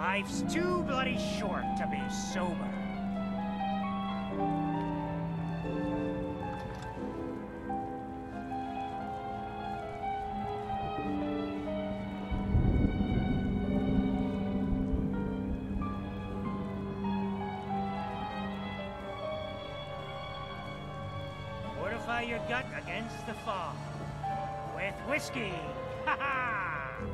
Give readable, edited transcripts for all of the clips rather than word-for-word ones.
Life's too bloody short to be sober. Fortify your gut against the fog. With whiskey! Ha ha!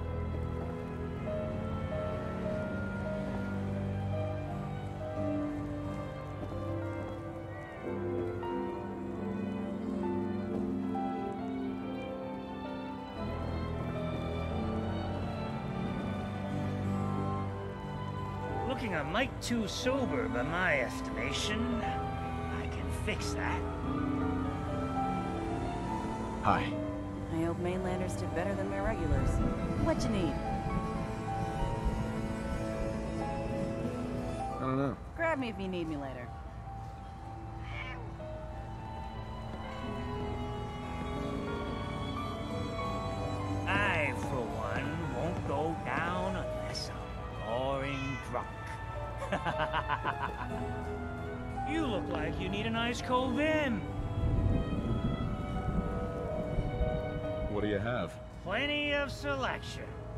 Looking a mite too sober by my estimation. I can fix that. Hi. I hope mainlanders did better than my regulars. What you need? I don't know. Grab me if you need me later. I, for one, won't go down unless I'm roaring drunk. You look like you need an ice cold in. What do you have? Plenty of selection.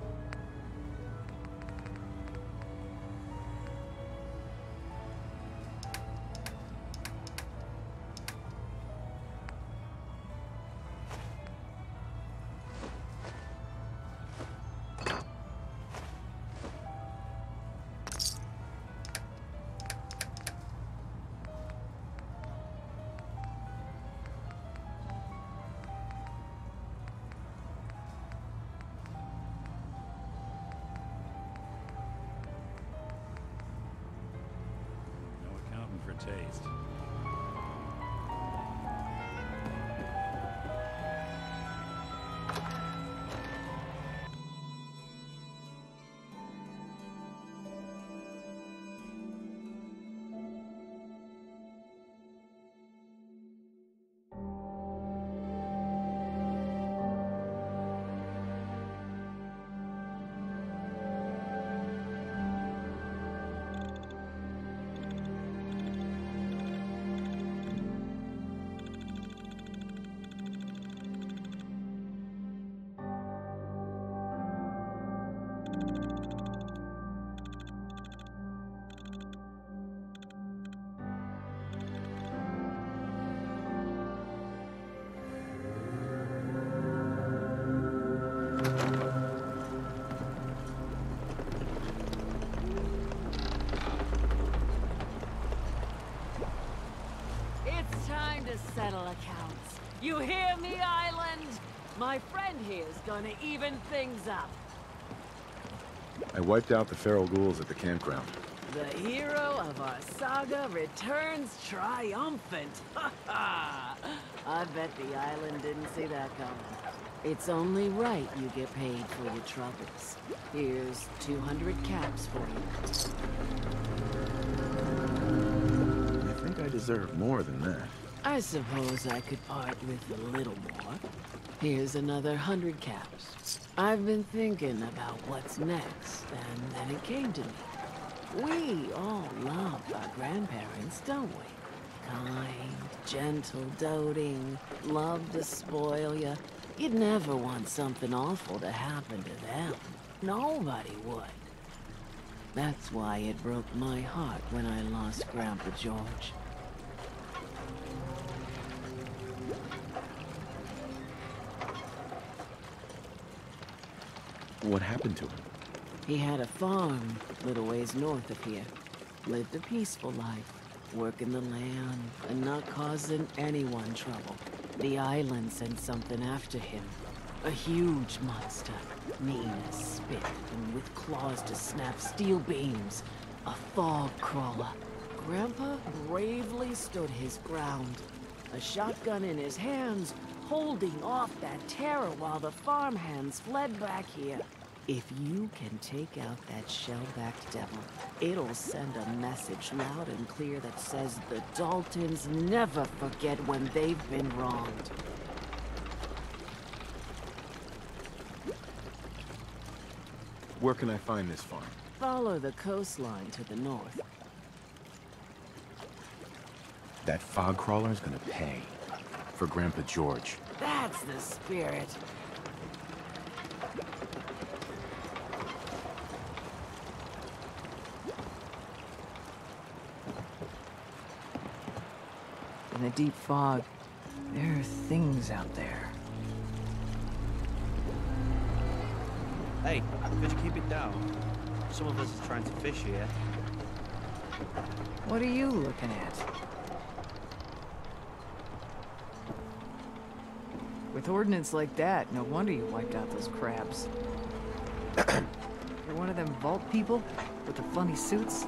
For taste. Settle accounts. You hear me, Island? My friend here's gonna even things up. I wiped out the feral ghouls at the campground. The hero of our saga returns triumphant. Ha ha! I bet the island didn't see that coming. It's only right you get paid for your troubles. Here's 200 caps for you. I think I deserve more than that. I suppose I could part with a little more. Here's another 100 caps. I've been thinking about what's next, and then it came to me. We all love our grandparents, don't we? Kind, gentle, doting, love to spoil you. You'd never want something awful to happen to them. Nobody would. That's why it broke my heart when I lost Grandpa George. What happened to him? He had a farm a little ways north of here. Lived a peaceful life, working the land and not causing anyone trouble. The island sent something after him. A huge monster, mean as spit and with claws to snap steel beams. A fog crawler. Grandpa bravely stood his ground. A shotgun in his hands, holding off that terror while the farmhands fled back here. If you can take out that shell-backed devil, it'll send a message loud and clear that says the Daltons never forget when they've been wronged. Where can I find this farm? Follow the coastline to the north. That fog crawler is gonna pay. For Grandpa George. That's the spirit. In the deep fog, there are things out there. Hey, could you keep it down? Some of us are trying to fish here. What are you looking at? With ordnance like that, no wonder you wiped out those crabs. You're one of them vault people with the funny suits?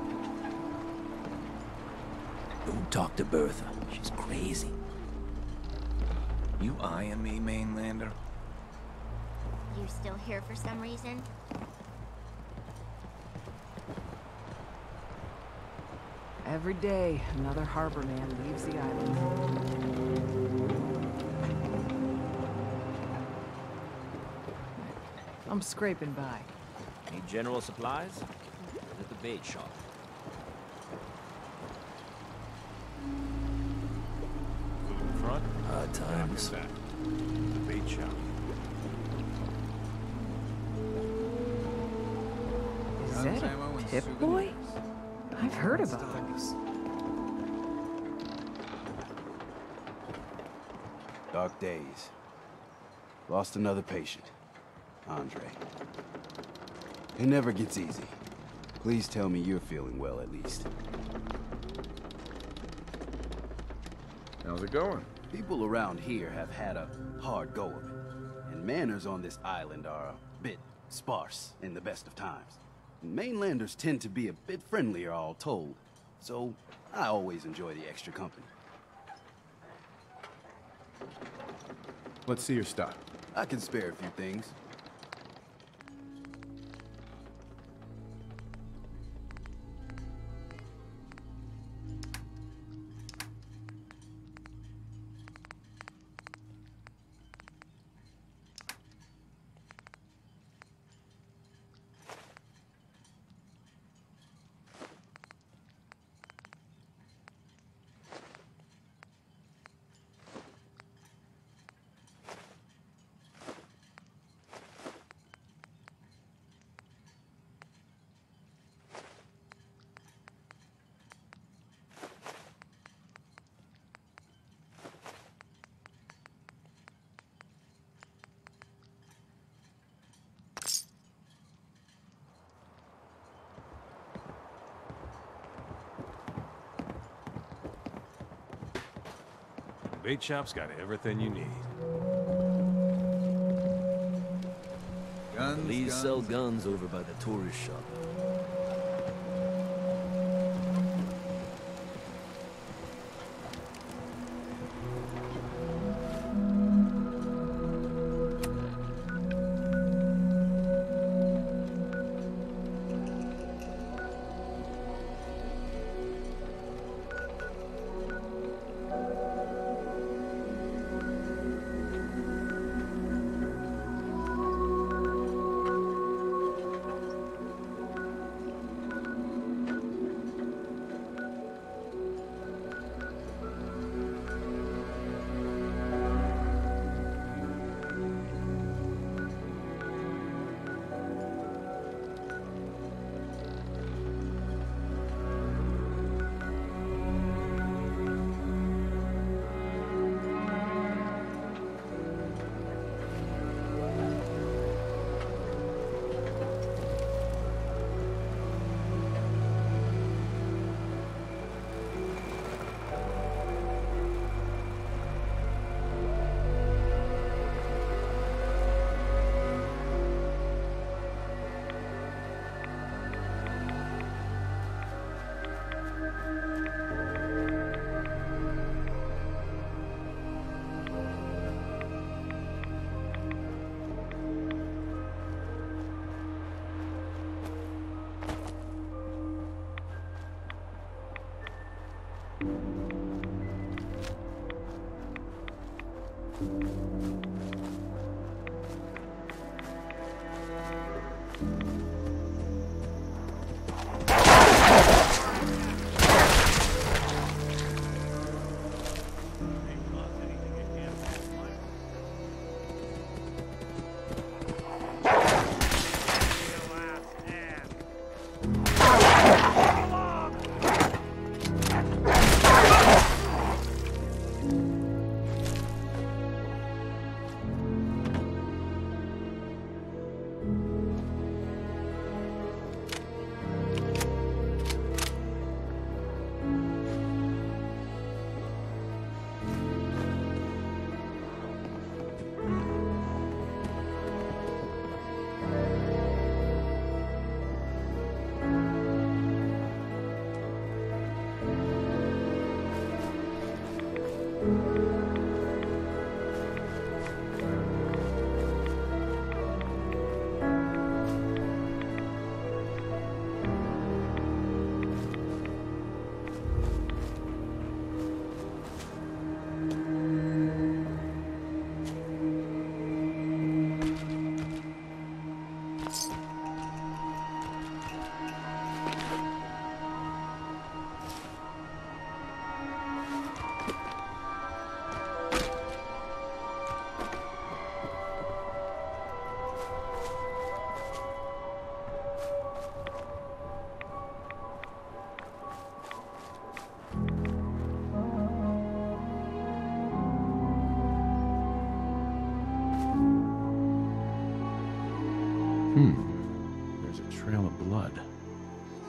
Don't talk to Bertha. She's crazy. You eyeing me, mainlander? You still here for some reason? Every day, another harbor man leaves the island. I'm scraping by. Need general supplies? Or at the bait shop? Food in front? Hard times. Back. The bait shop. Is that a tip boy? I've heard about those. Dark days. Lost another patient. Andre. It never gets easy. Please tell me you're feeling well, at least. How's it going? People around here have had a hard go of it. And manners on this island are a bit sparse in the best of times. Mainlanders tend to be a bit friendlier, all told. So, I always enjoy the extra company. Let's see your stuff. I can spare a few things. Bait shop's got everything you need. Please sell guns over by the tourist shop.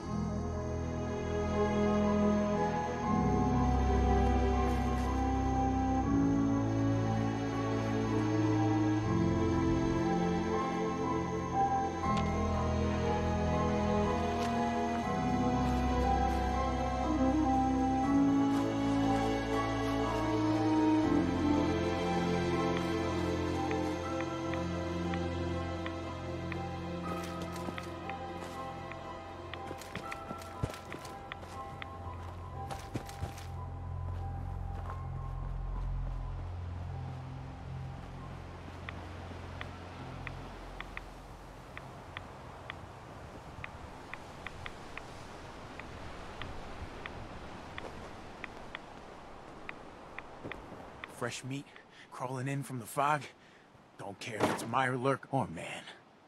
Fresh meat crawling in from the fog. Don't care if it's Mirelurk or man.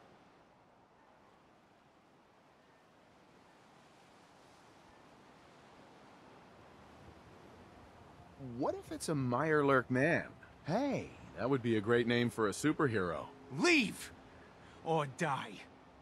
What if it's a Mirelurk man? Hey, that would be a great name for a superhero. Leave! Or die.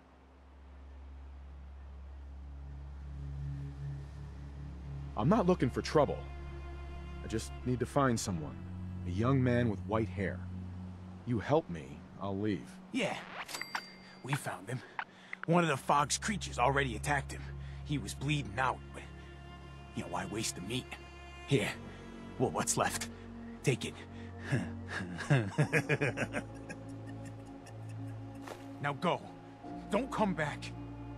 I'm not looking for trouble. I just need to find someone. A young man with white hair. You help me, I'll leave. Yeah, we found him. One of the fog's creatures already attacked him. He was bleeding out, but... you know, why waste the meat? Here, well, what's left? Take it. Now go. Don't come back.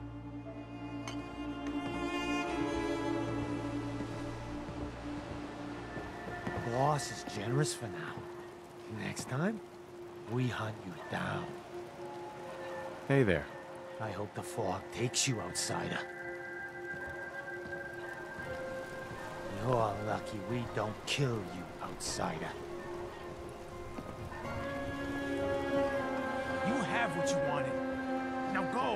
Boss is generous for now. Next time, we hunt you down. Hey there. I hope the fog takes you, outsider. You're lucky we don't kill you, outsider. You have what you wanted. Now go!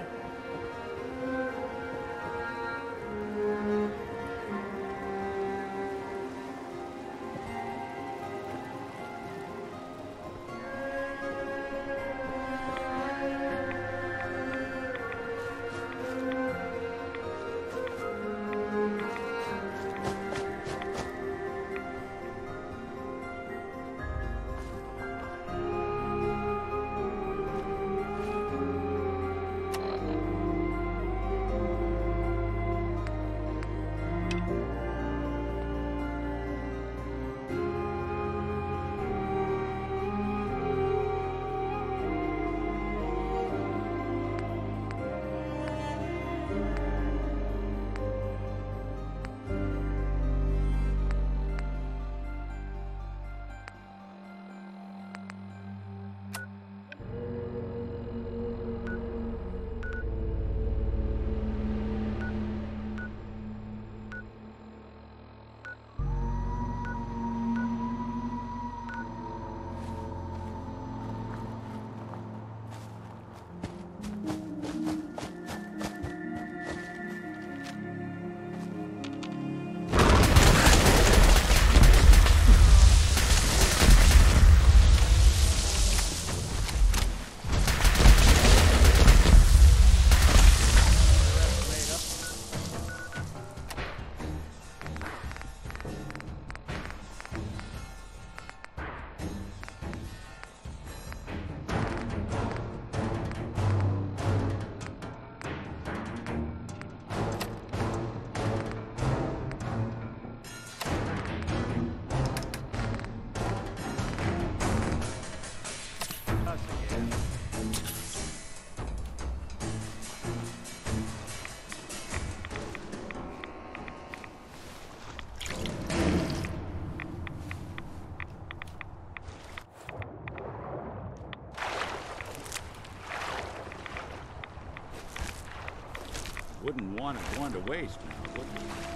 Wouldn't want it going to waste now, would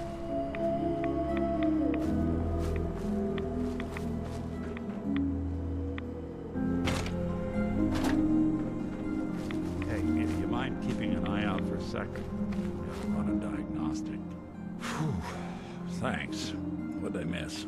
you? Hey, do you mind keeping an eye out for a second? Gotta run a diagnostic. Whew. Thanks. What'd I miss?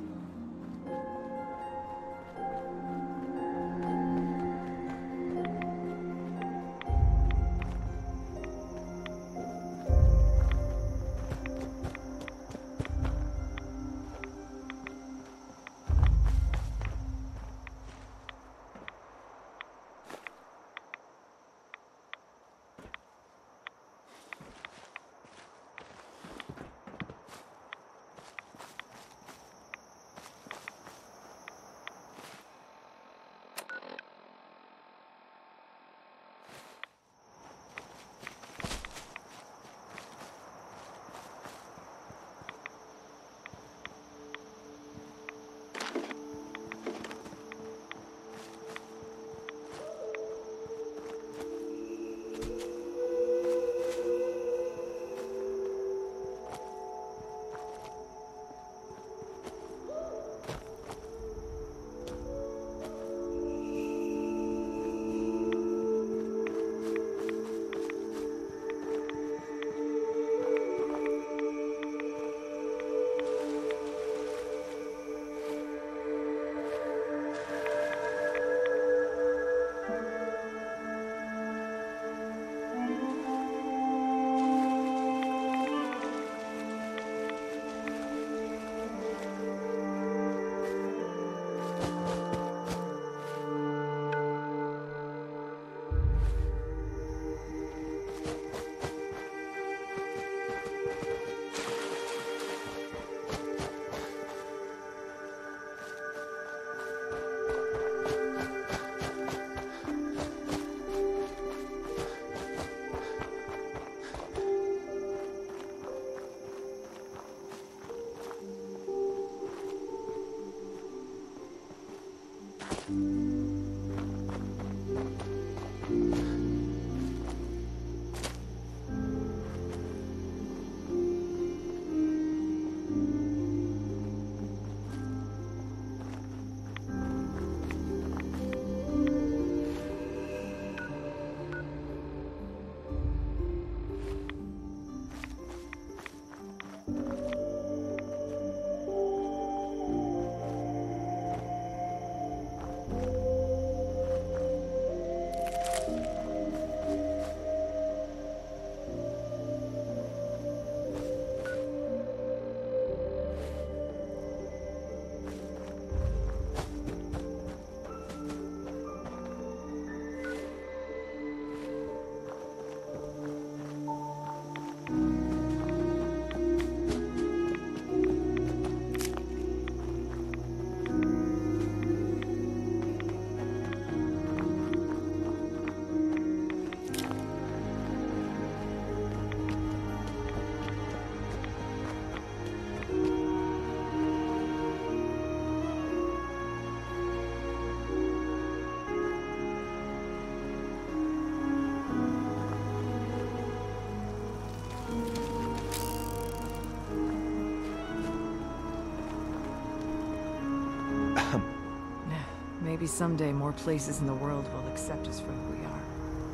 Maybe someday more places in the world will accept us for who we are.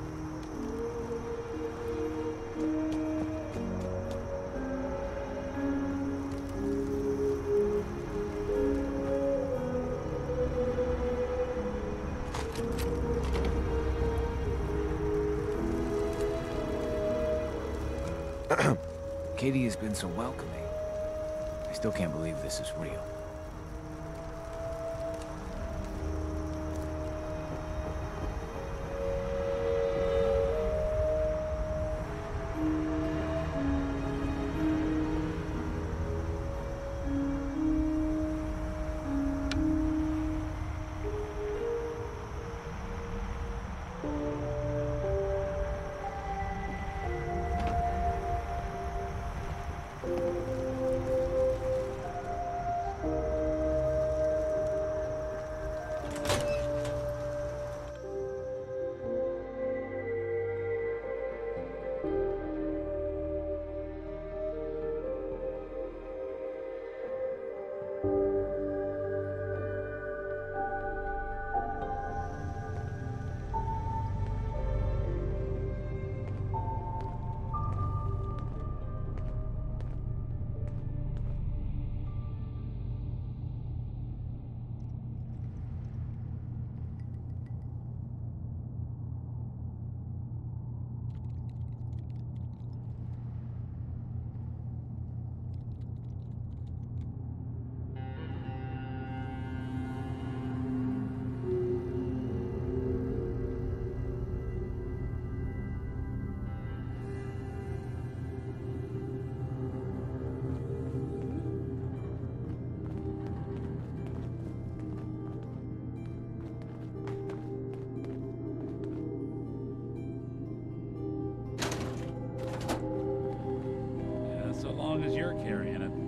Katie has been so welcoming. I still can't believe this is real. As you're carrying it.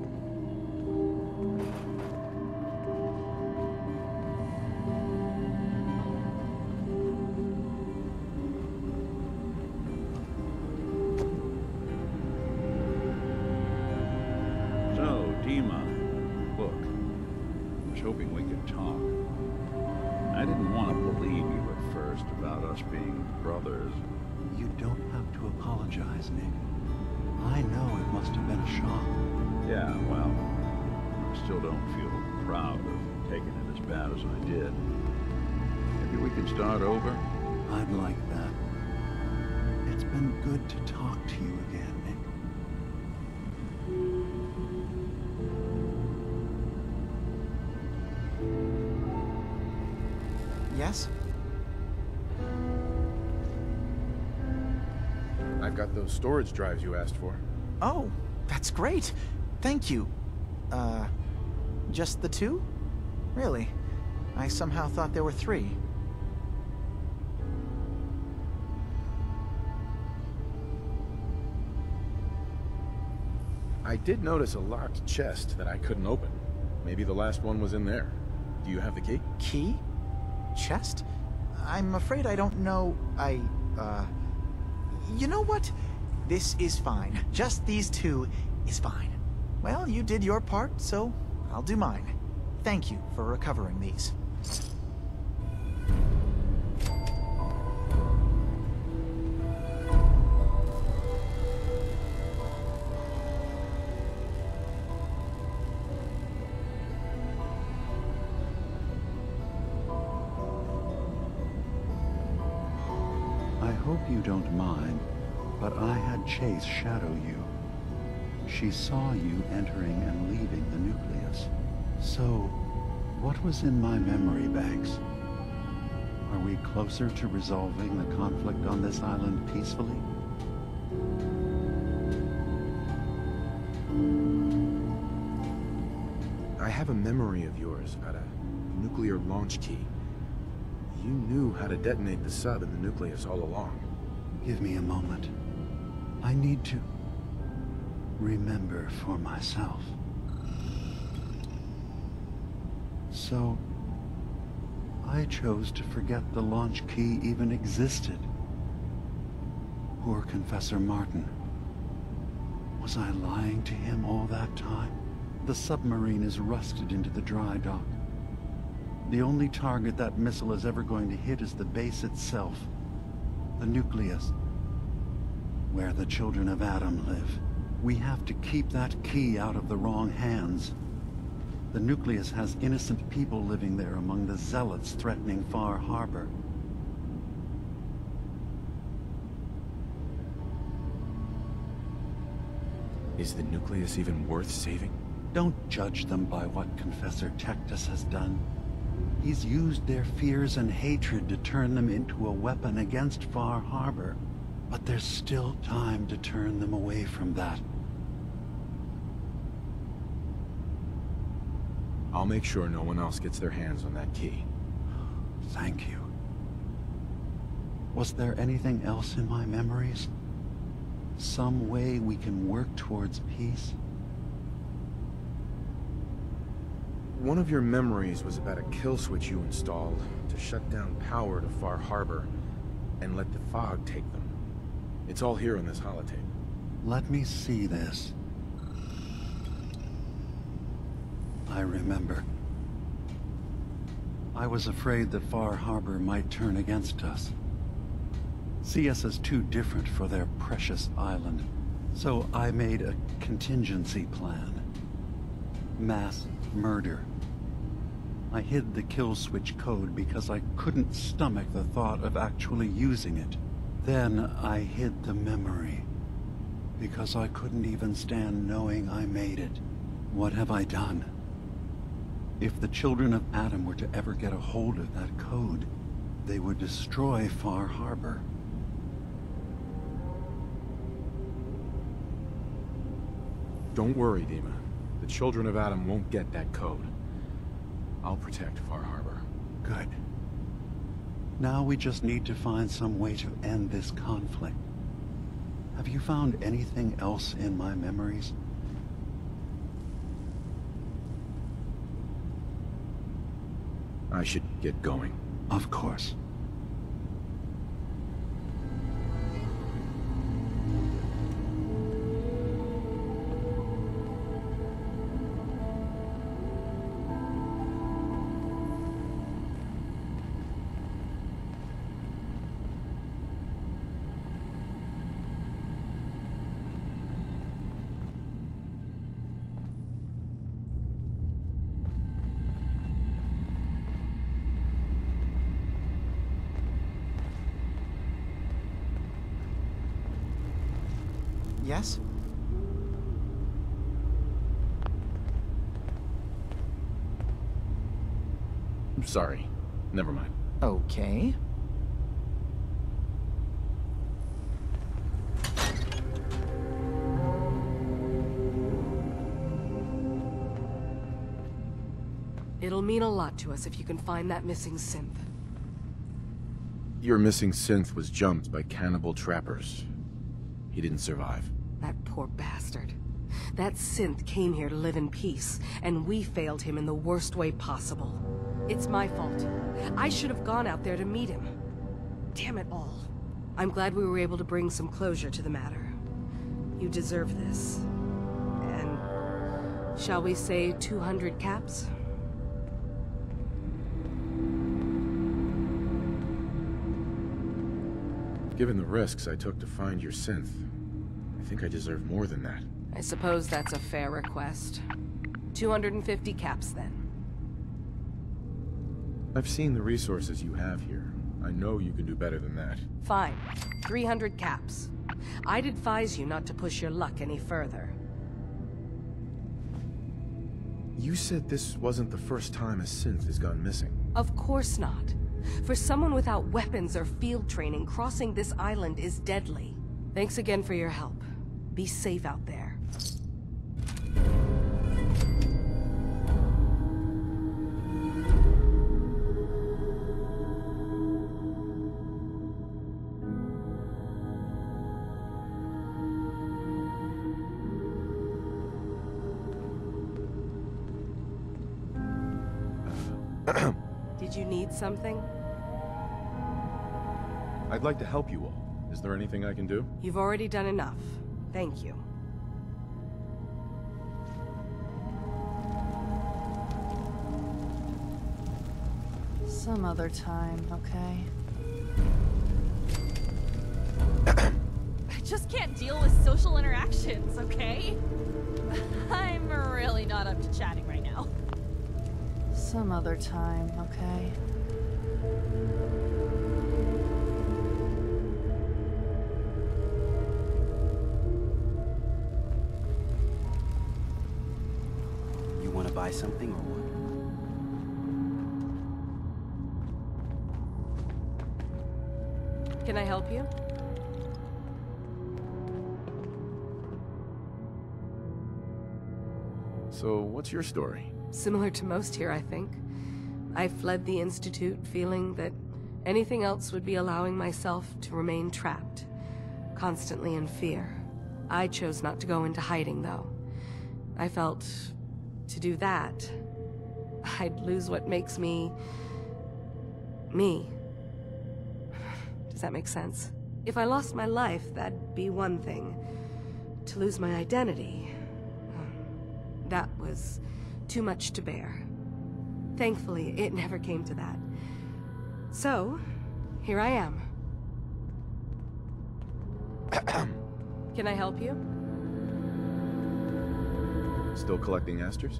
So, Dima, look, I was hoping we could talk. I didn't want to believe you at first about us being brothers. You don't have to apologize, Nick. I know it must have been a shock. Yeah, well, I still don't feel proud of taking it as bad as I did. Maybe we can start over? I'd like that. It's been good to talk to you again, Nick. Yes? I've got those storage drives you asked for. Oh, that's great. Thank you. Just the 2? Really? I somehow thought there were 3. I did notice a locked chest that I couldn't open. Maybe the last one was in there. Do you have the key? Key? chest? I'm afraid I don't know... You know what? This is fine. Just these two is fine. Well, you did your part, so I'll do mine. Thank you for recovering these. I hope you don't mind, but I had Chase shadow you. She saw you entering and leaving the nucleus. So, what was in my memory banks? Are we closer to resolving the conflict on this island peacefully? I have a memory of yours about a nuclear launch key. You knew how to detonate the sub in the nucleus all along. Give me a moment. I need to remember for myself. So, I chose to forget the launch key even existed. Poor Confessor Martin. Was I lying to him all that time? The submarine is rusted into the dry dock. The only target that missile is ever going to hit is the base itself. The nucleus. Where the children of Adam live. We have to keep that key out of the wrong hands. The nucleus has innocent people living there among the zealots threatening Far Harbor. Is the nucleus even worth saving? Don't judge them by what Confessor Tectus has done. He's used their fears and hatred to turn them into a weapon against Far Harbor. But there's still time to turn them away from that. I'll make sure no one else gets their hands on that key. Thank you. Was there anything else in my memories? Some way we can work towards peace? One of your memories was about a kill switch you installed to shut down power to Far Harbor and let the fog take them. It's all here on this holotape. Let me see this. I remember. I was afraid that Far Harbor might turn against us. See us as too different for their precious island. So I made a contingency plan. Mass murder. I hid the kill switch code because I couldn't stomach the thought of actually using it. Then I hid the memory because I couldn't even stand knowing I made it. What have I done? If the children of Adam were to ever get a hold of that code, they would destroy Far Harbor. Don't worry, Dima. The children of Adam won't get that code. I'll protect Far Harbor. Good. Now we just need to find some way to end this conflict. Have you found anything else in my memories? I should get going. Of course. Yes? I'm sorry. Never mind. Okay. It'll mean a lot to us if you can find that missing synth. Your missing synth was jumped by cannibal trappers. He didn't survive. That poor bastard. That synth came here to live in peace, and we failed him in the worst way possible. It's my fault. I should have gone out there to meet him. Damn it all. I'm glad we were able to bring some closure to the matter. You deserve this. And shall we say 200 caps? Given the risks I took to find your synth, I think I deserve more than that. I suppose that's a fair request. 250 caps, then. I've seen the resources you have here. I know you can do better than that. Fine. 300 caps. I'd advise you not to push your luck any further. You said this wasn't the first time a synth has gone missing. Of course not. For someone without weapons or field training, crossing this island is deadly. Thanks again for your help. Be safe out there. Did you need something? I'd like to help you all. Is there anything I can do? You've already done enough. Thank you. Some other time, okay? I just can't deal with social interactions, okay? I'm really not up to chatting right now. Some other time, okay? You want to buy something or what? Can I help you? So, what's your story? Similar to most here, I think. I fled the Institute feeling that anything else would be allowing myself to remain trapped, constantly in fear. I chose not to go into hiding, though. I felt to do that, I'd lose what makes me... me. Does that make sense? If I lost my life, that'd be one thing. To lose my identity, that was too much to bear. Thankfully, it never came to that. So, here I am. Can I help you? Still collecting asters?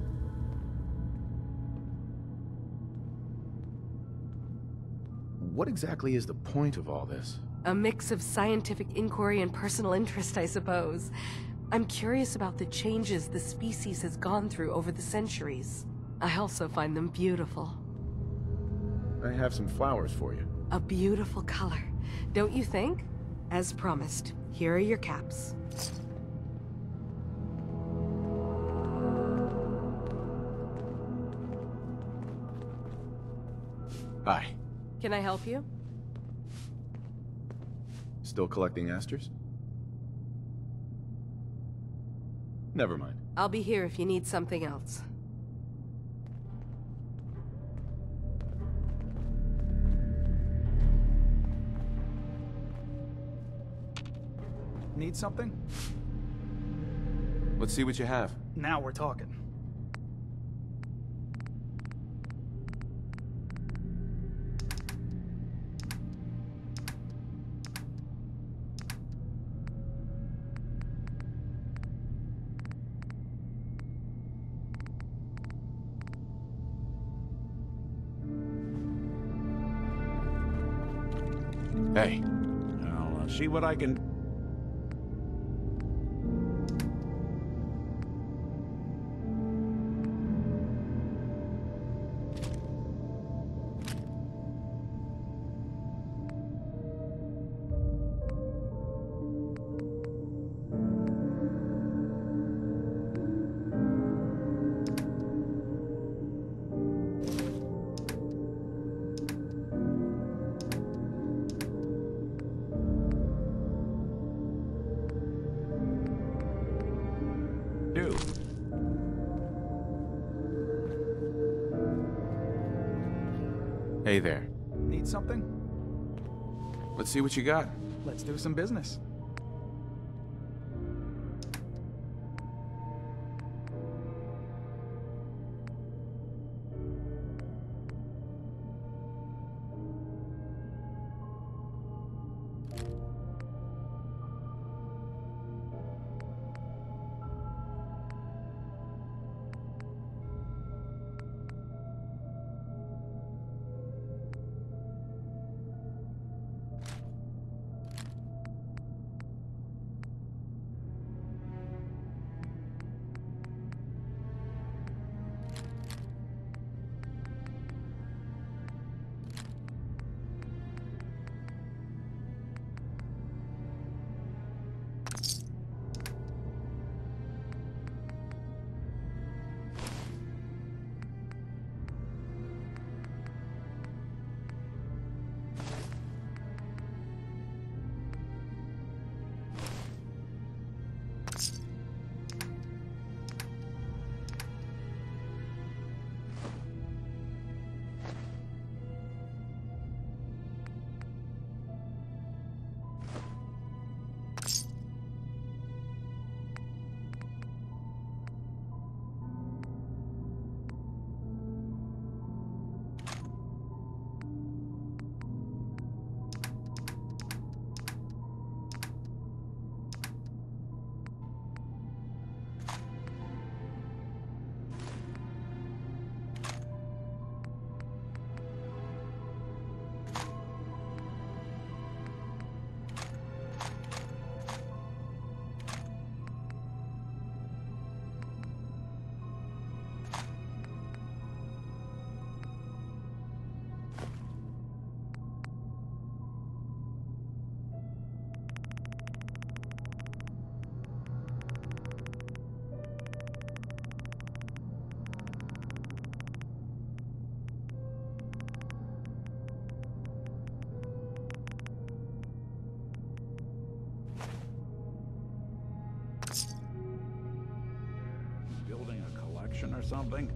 What exactly is the point of all this? A mix of scientific inquiry and personal interest, I suppose. I'm curious about the changes the species has gone through over the centuries. I also find them beautiful. I have some flowers for you. A beautiful color, don't you think? As promised, here are your caps. Hi. Can I help you? Still collecting asters? Never mind. I'll be here if you need something else. Need something? Let's see what you have. Now we're talking. Hey. I'll see what I can... Hey there. Need something? Let's see what you got. Let's do some business. Building a collection or something?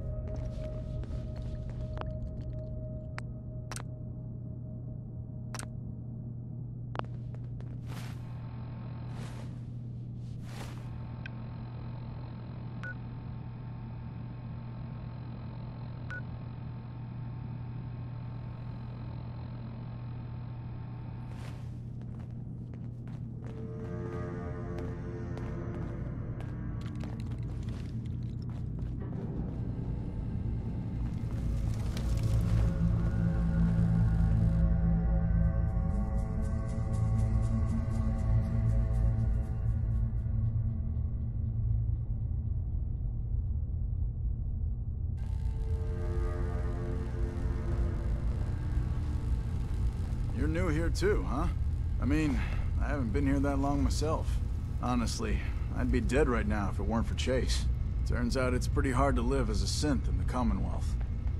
You're new here too, huh? I mean, I haven't been here that long myself. Honestly, I'd be dead right now if it weren't for Chase. Turns out it's pretty hard to live as a synth in the Commonwealth.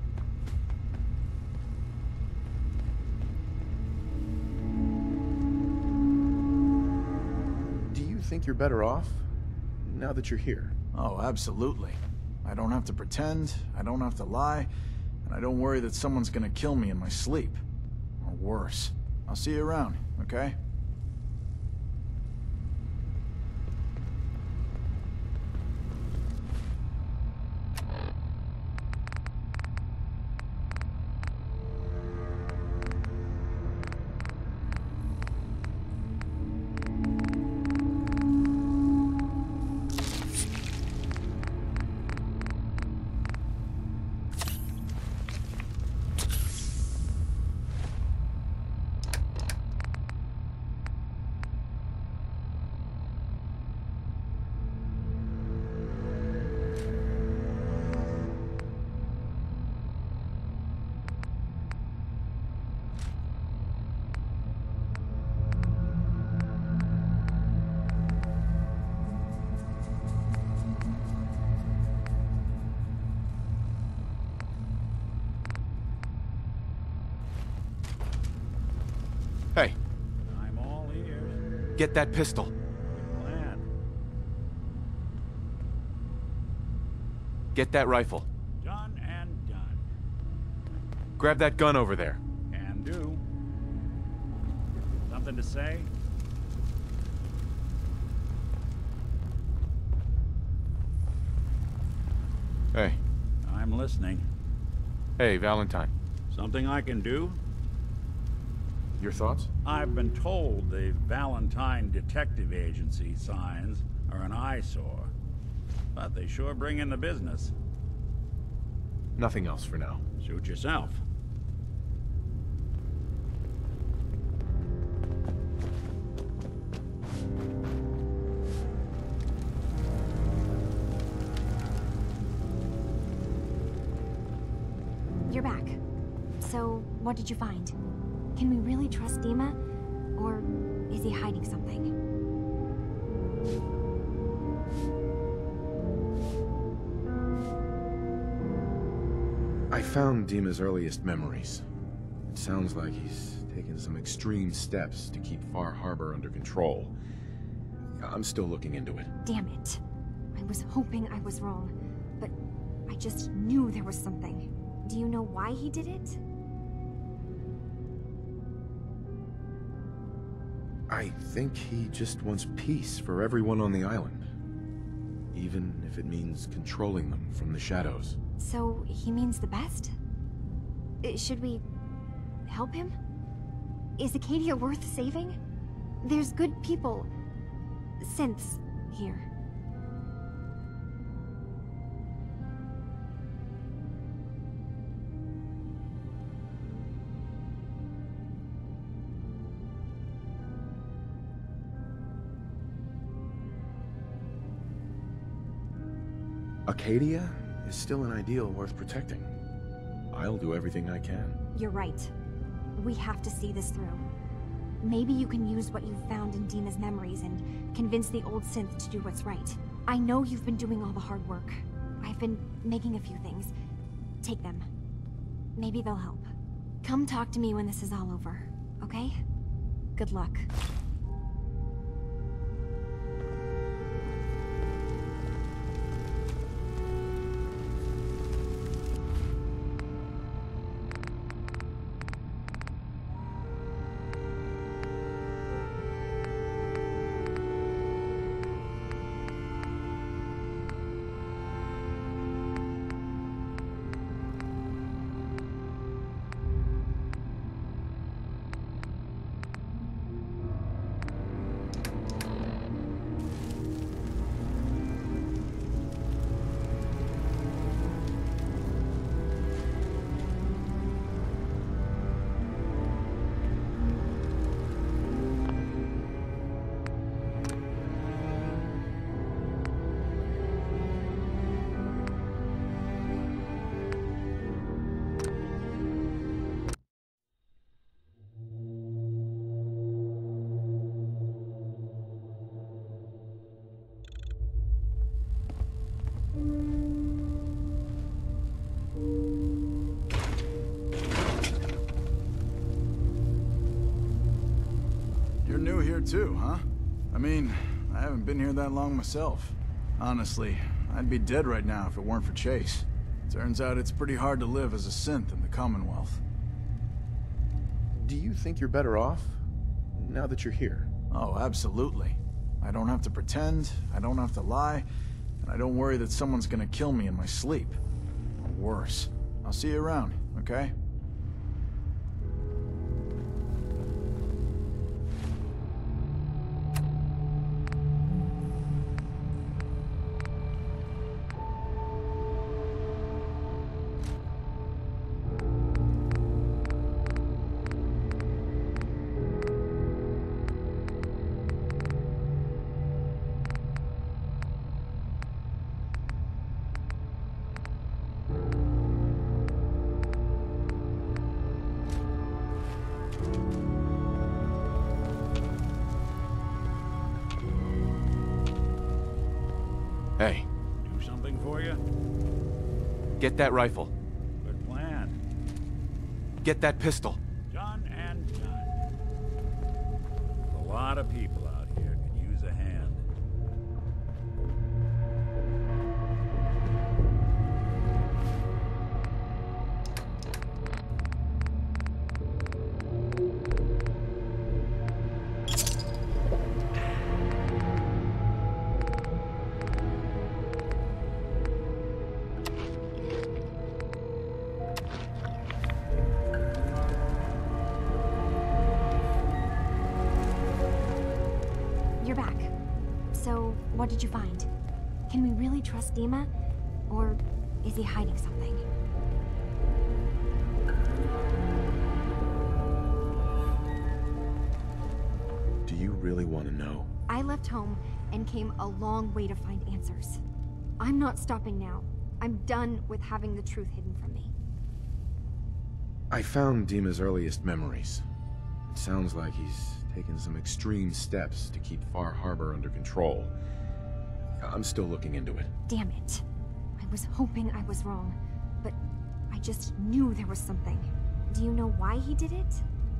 Do you think you're better off now that you're here? Oh, absolutely. I don't have to pretend, I don't have to lie, and I don't worry that someone's gonna kill me in my sleep. Or worse. I'll see you around, okay? Hey. I'm all ears. Get that pistol. Plan. Get that rifle. Done and done. Grab that gun over there. Can do. Something to say? Hey. I'm listening. Hey, Valentine. Something I can do? Your thoughts? I've been told the Valentine Detective Agency signs are an eyesore, but they sure bring in the business. Nothing else for now. Suit yourself. You're back. So, what did you find? Can we really trust Dima? Or is he hiding something? I found Dima's earliest memories. It sounds like he's taken some extreme steps to keep Far Harbor under control. I'm still looking into it. Damn it. I was hoping I was wrong, but I just knew there was something. Do you know why he did it? I think he just wants peace for everyone on the island. Even if it means controlling them from the shadows. So, he means the best? Should we help him? Is Acadia worth saving? There's good people, synths, here. Acadia is still an ideal worth protecting. I'll do everything I can. You're right. We have to see this through. Maybe you can use what you've found in Dima's memories and convince the old synth to do what's right. I know you've been doing all the hard work. I've been making a few things. Take them. Maybe they'll help. Come talk to me when this is all over, okay? Good luck. Too, huh? I mean, I haven't been here that long myself. Honestly, I'd be dead right now if it weren't for Chase. Turns out it's pretty hard to live as a synth in the Commonwealth. Do you think you're better off now that you're here? Oh, absolutely. I don't have to pretend, I don't have to lie, and I don't worry that someone's gonna kill me in my sleep. Or worse. I'll see you around, okay? Hey. Do something for you? Get that rifle. Good plan. Get that pistol. Done and done. A lot of people out here could use a hand. did you find? Can we really trust Dima? Or is he hiding something? Do you really want to know? I left home and came a long way to find answers. I'm not stopping now. I'm done with having the truth hidden from me. I found Dima's earliest memories. It sounds like he's taken some extreme steps to keep Far Harbor under control. I'm still looking into it. Damn it. I was hoping I was wrong, but I just knew there was something. Do you know why he did it?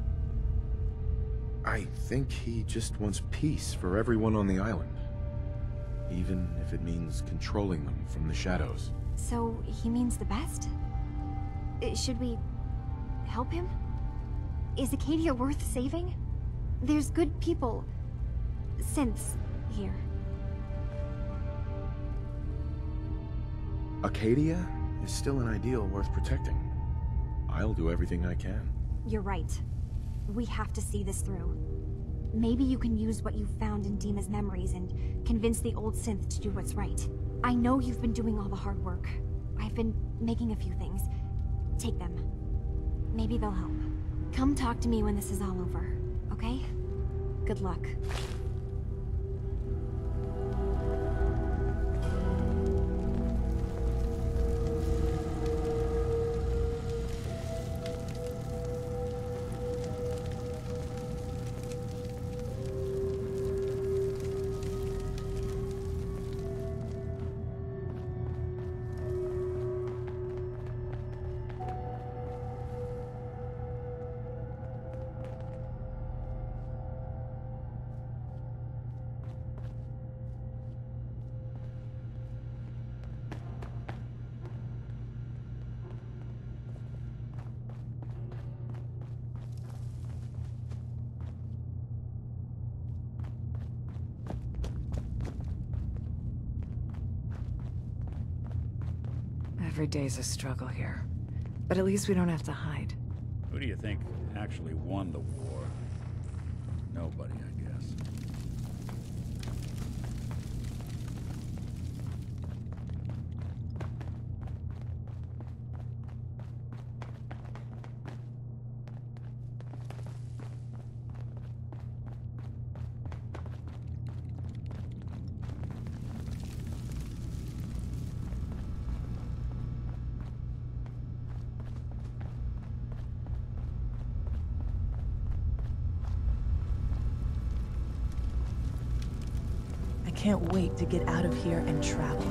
I think he just wants peace for everyone on the island. Even if it means controlling them from the shadows. So, he means the best? Should we help him? Is Acadia worth saving? There's good people, synths, here. Acadia is still an ideal worth protecting. I'll do everything I can. You're right. We have to see this through. Maybe you can use what you found in Dima's memories and convince the old synth to do what's right. I know you've been doing all the hard work. I've been making a few things. Take them. Maybe they'll help. Come talk to me when this is all over, okay? Good luck. Every day's a struggle here. But at least we don't have to hide. Who do you think actually won the war? Nobody, I guess. I can't wait to get out of here and travel.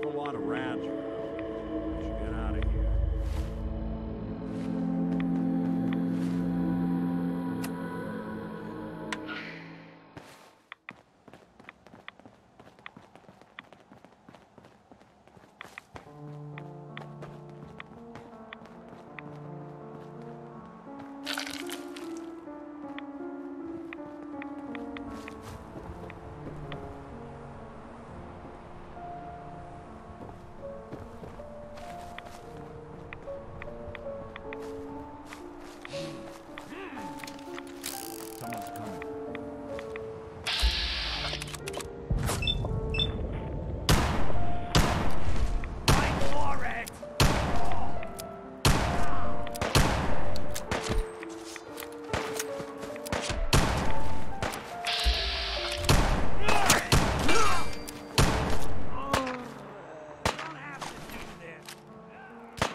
awful lot of rats around. We should get out of here. Someone's coming. Fight for it! Don't have to do this.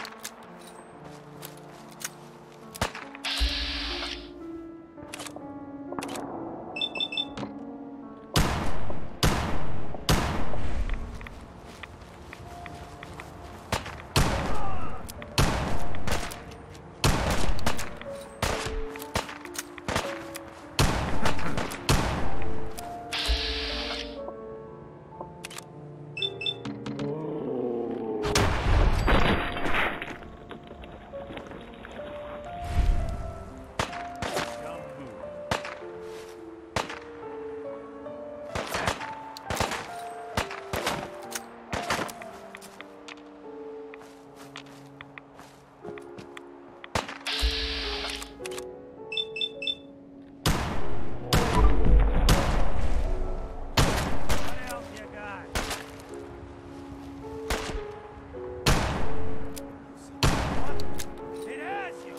What else you got? It has you!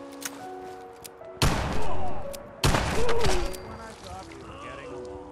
When I thought we were getting along.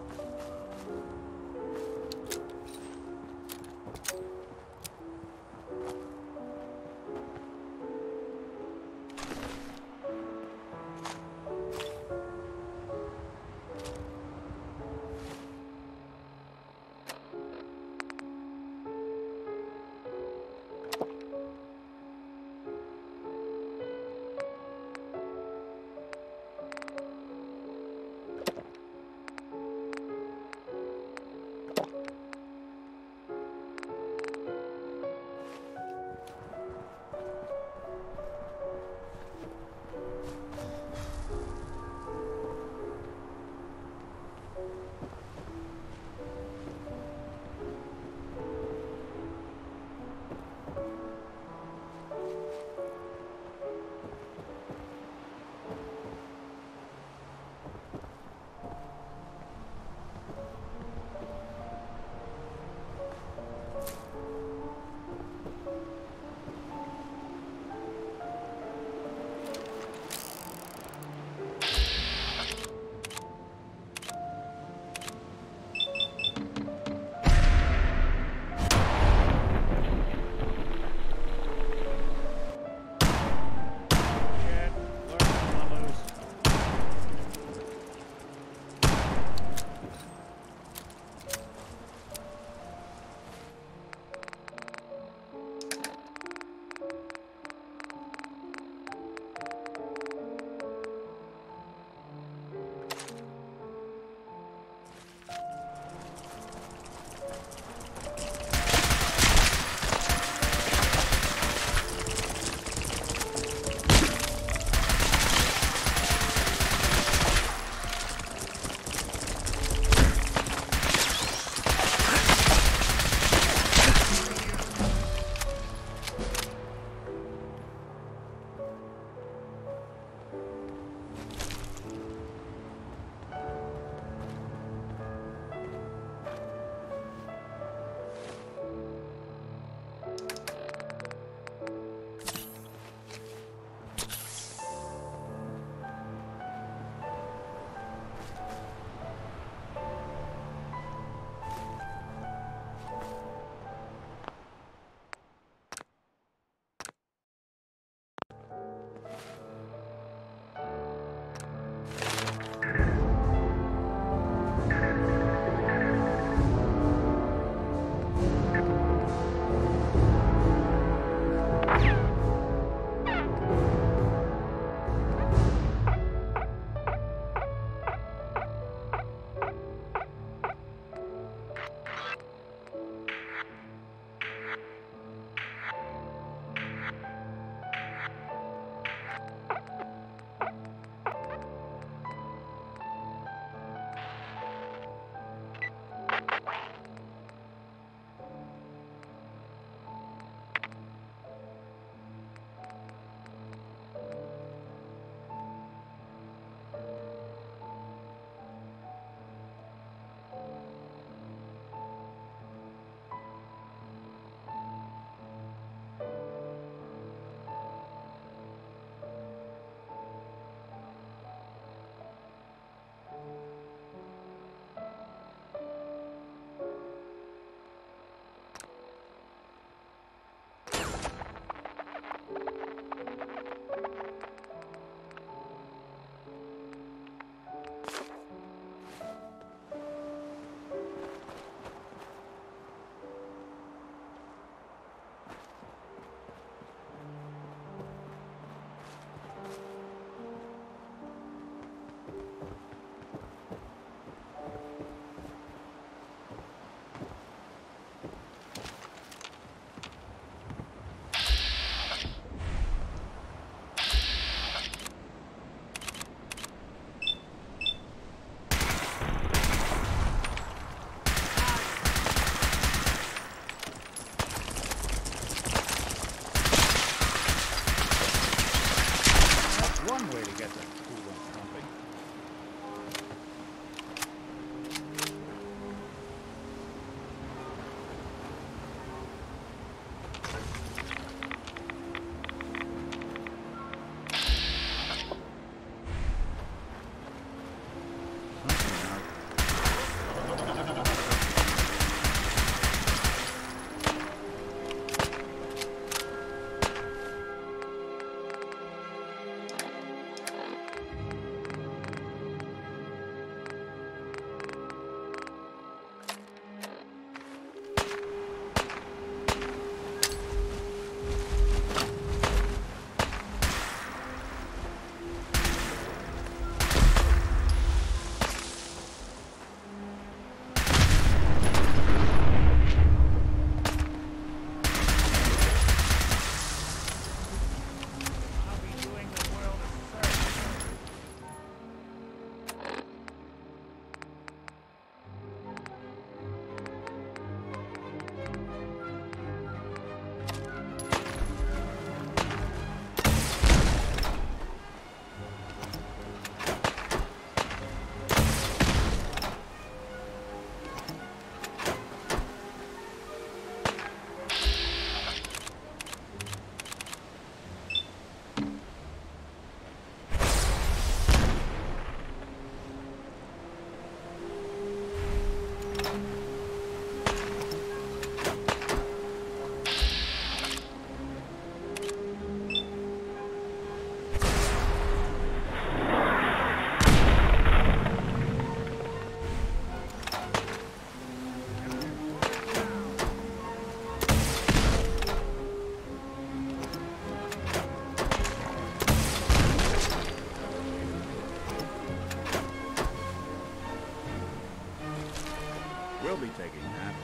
We'll be taking that.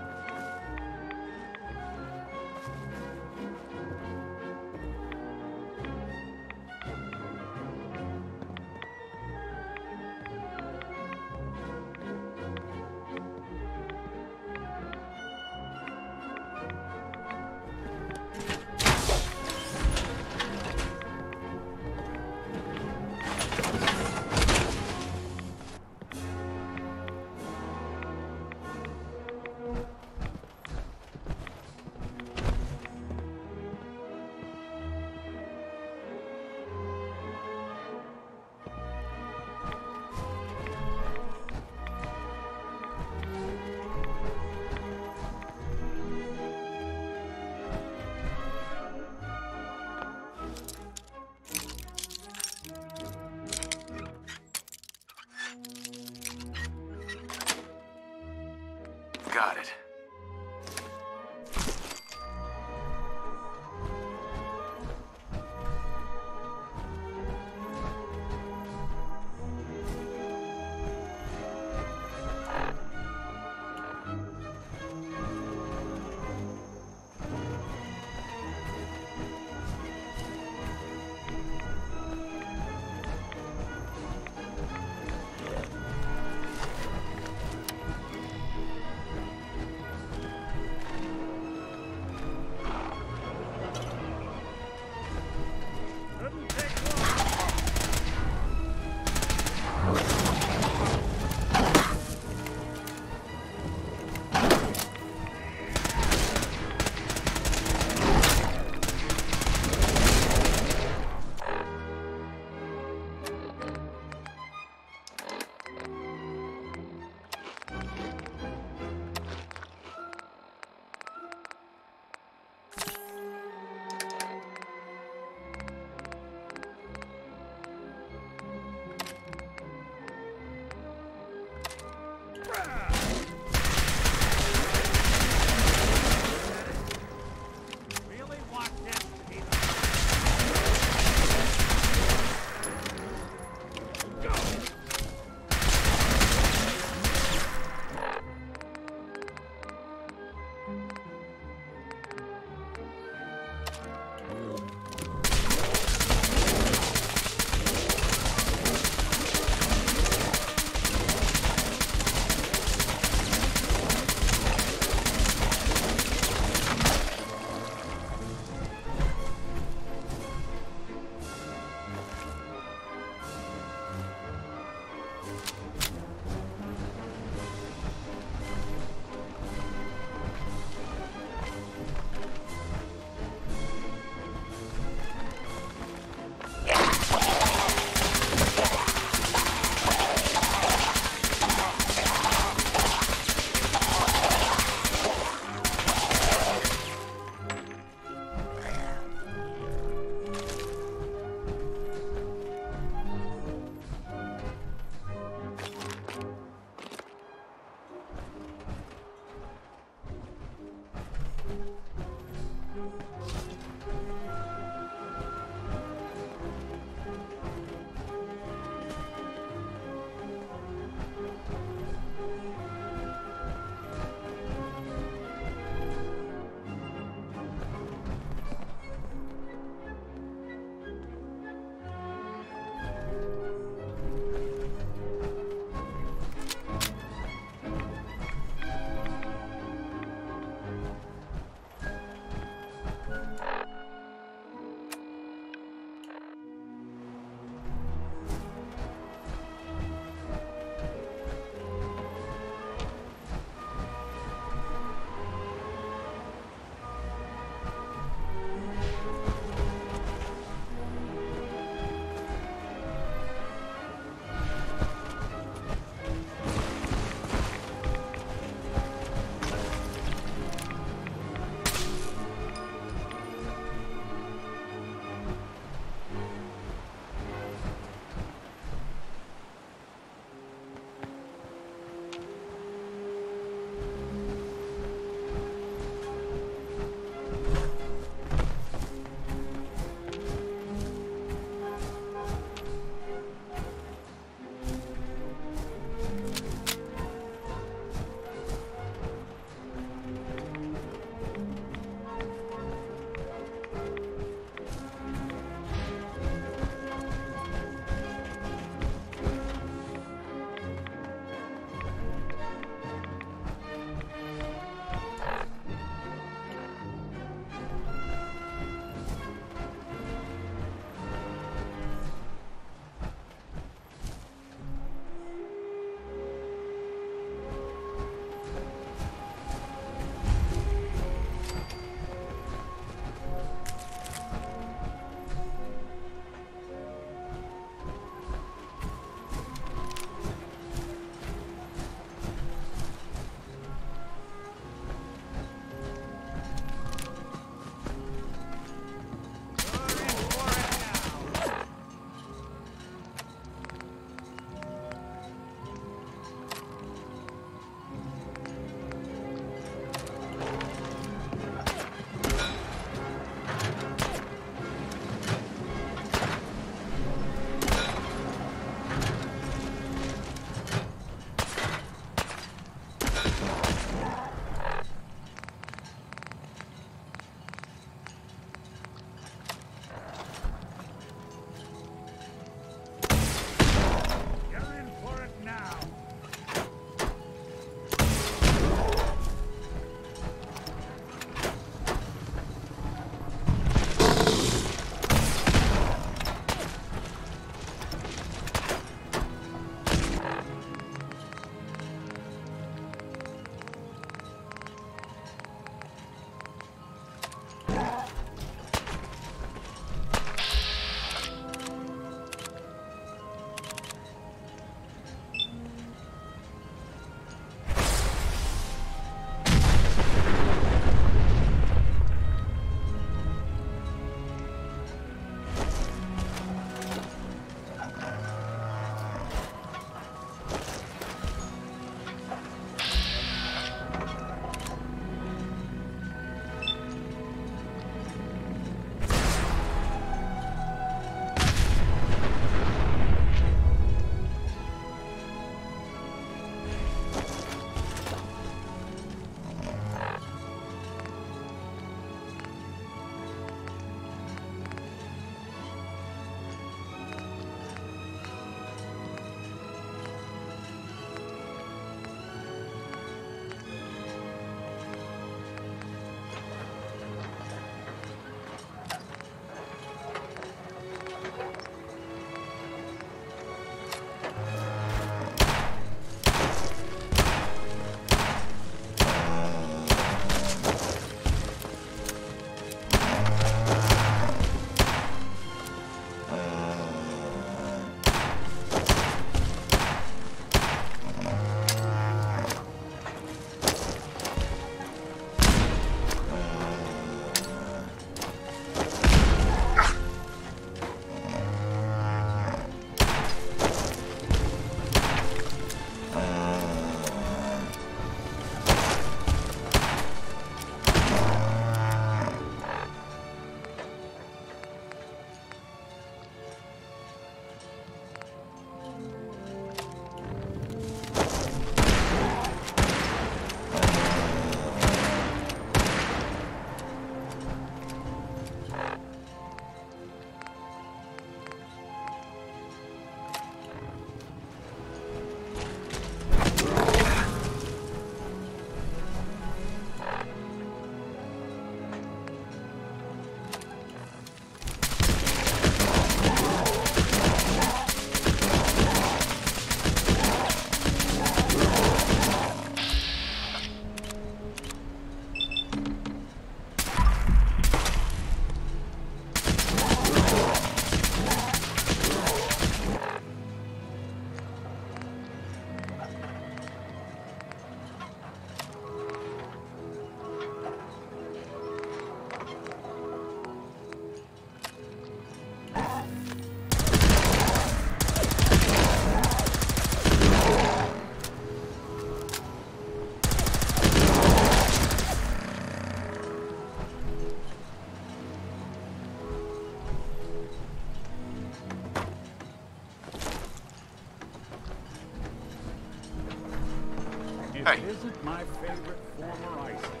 Hey. It isn't my favorite former icing.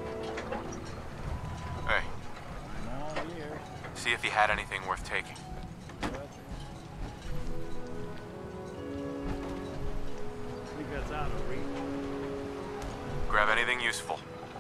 Hey. I'm all ears. See if you had anything worth taking. Think that's out of reach. Grab anything useful.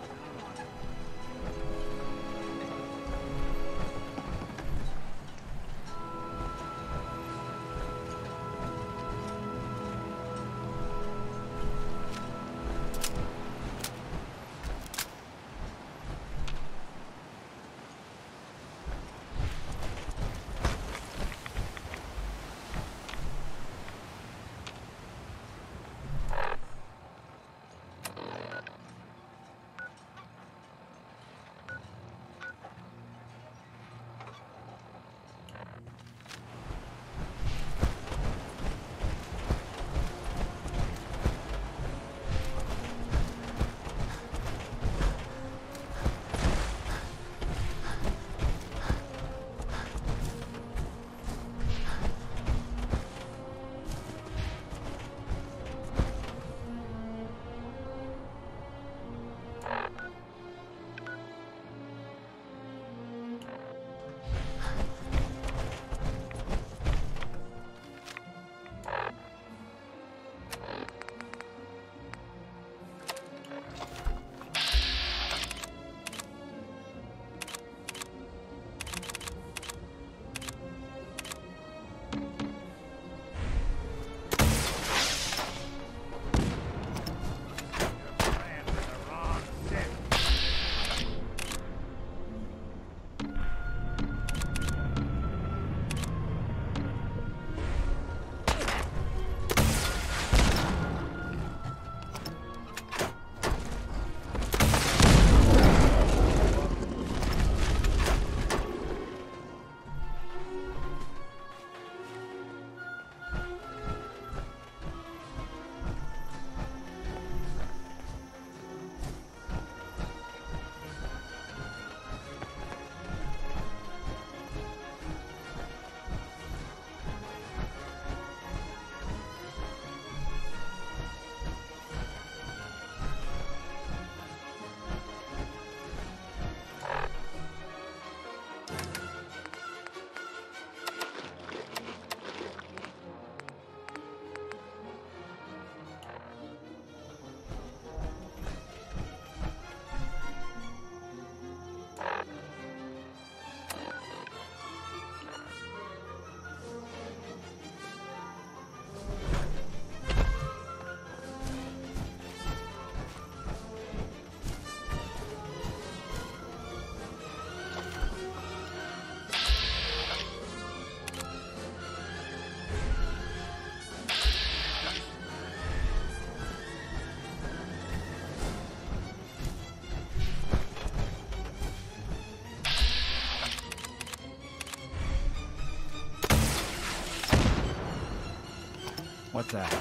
What's that?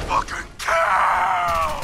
Fucking kill!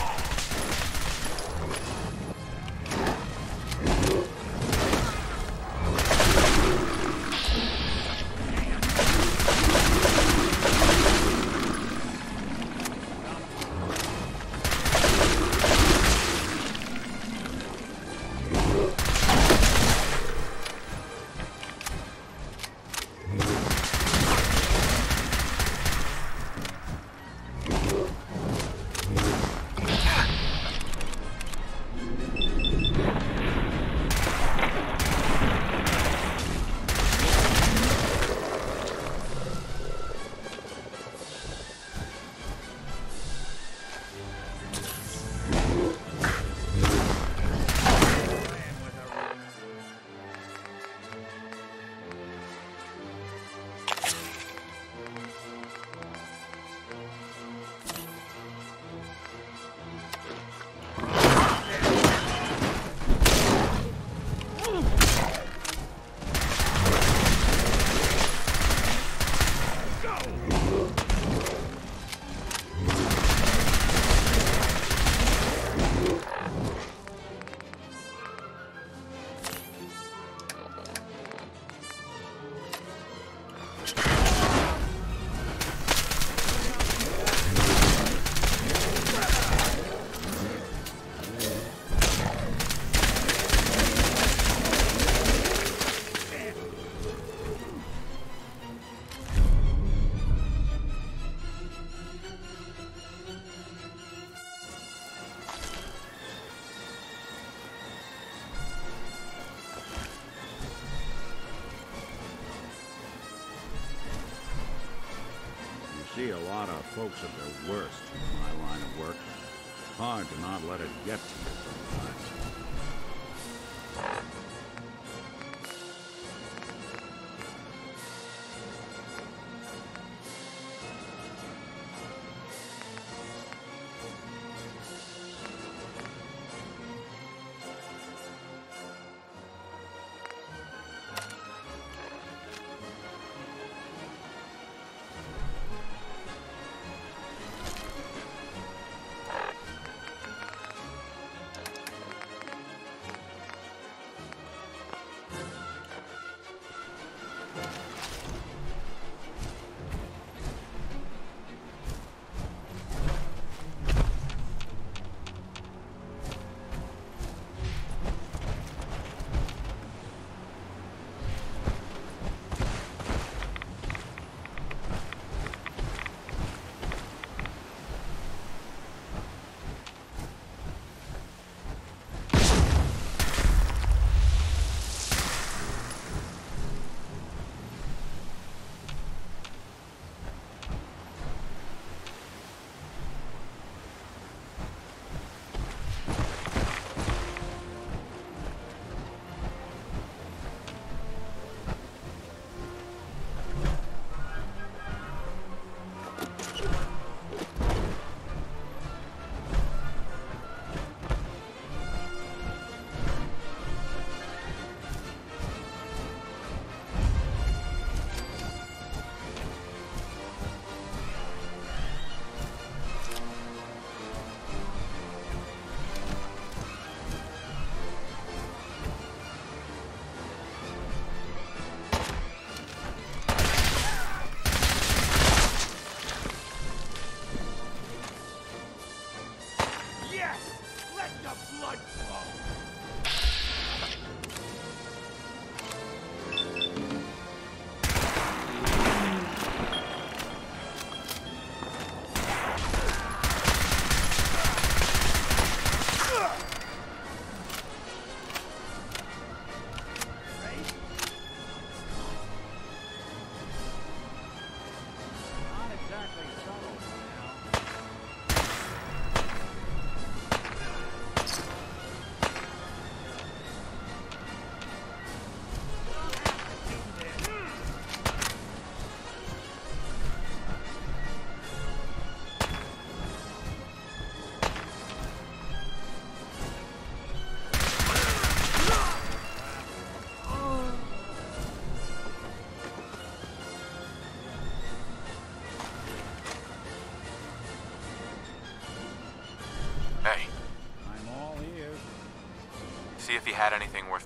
See a lot of folks at their worst in my line of work. Hard to not let it get to you sometimes.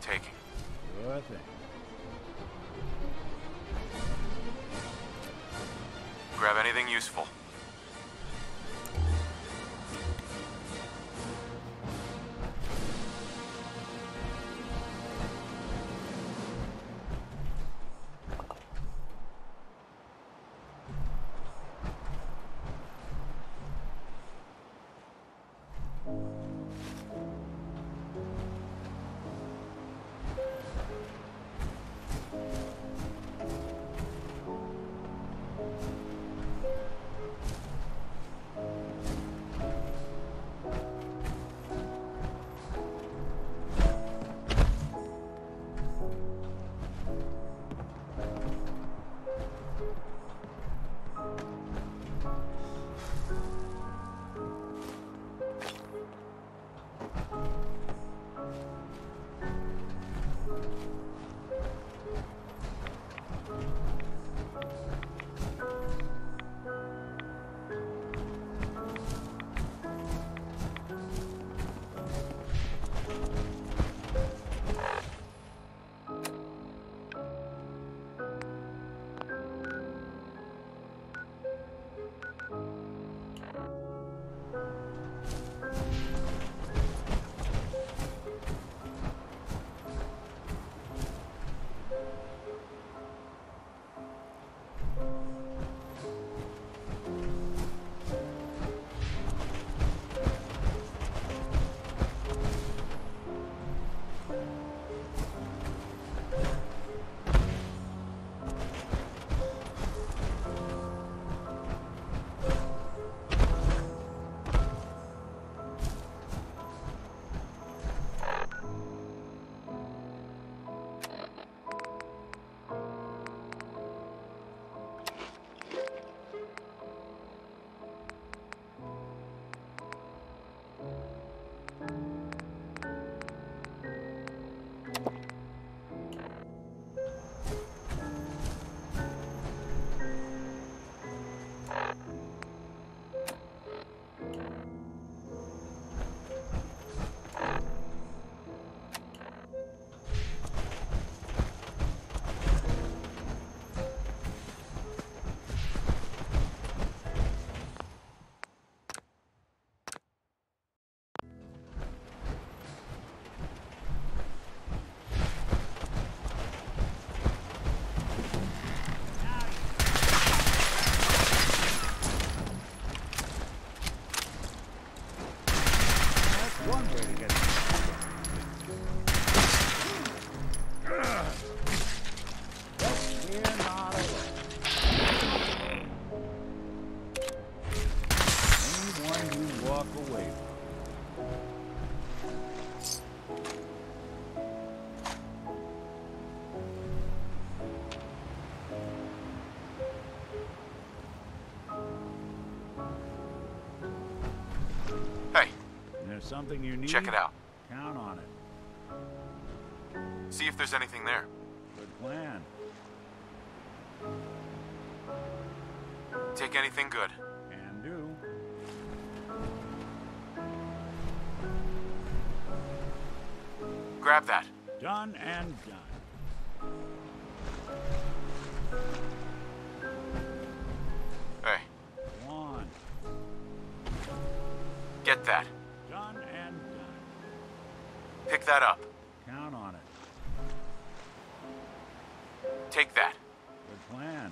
taking. Sure thing. Grab anything useful. Something you need? Check it out. Count on it. See if there's anything there. Good plan. Take anything good. Can do. Grab that. Done and done. Hey. Go on. Get that. Done and done. Pick that up. Count on it. Take that. Good plan.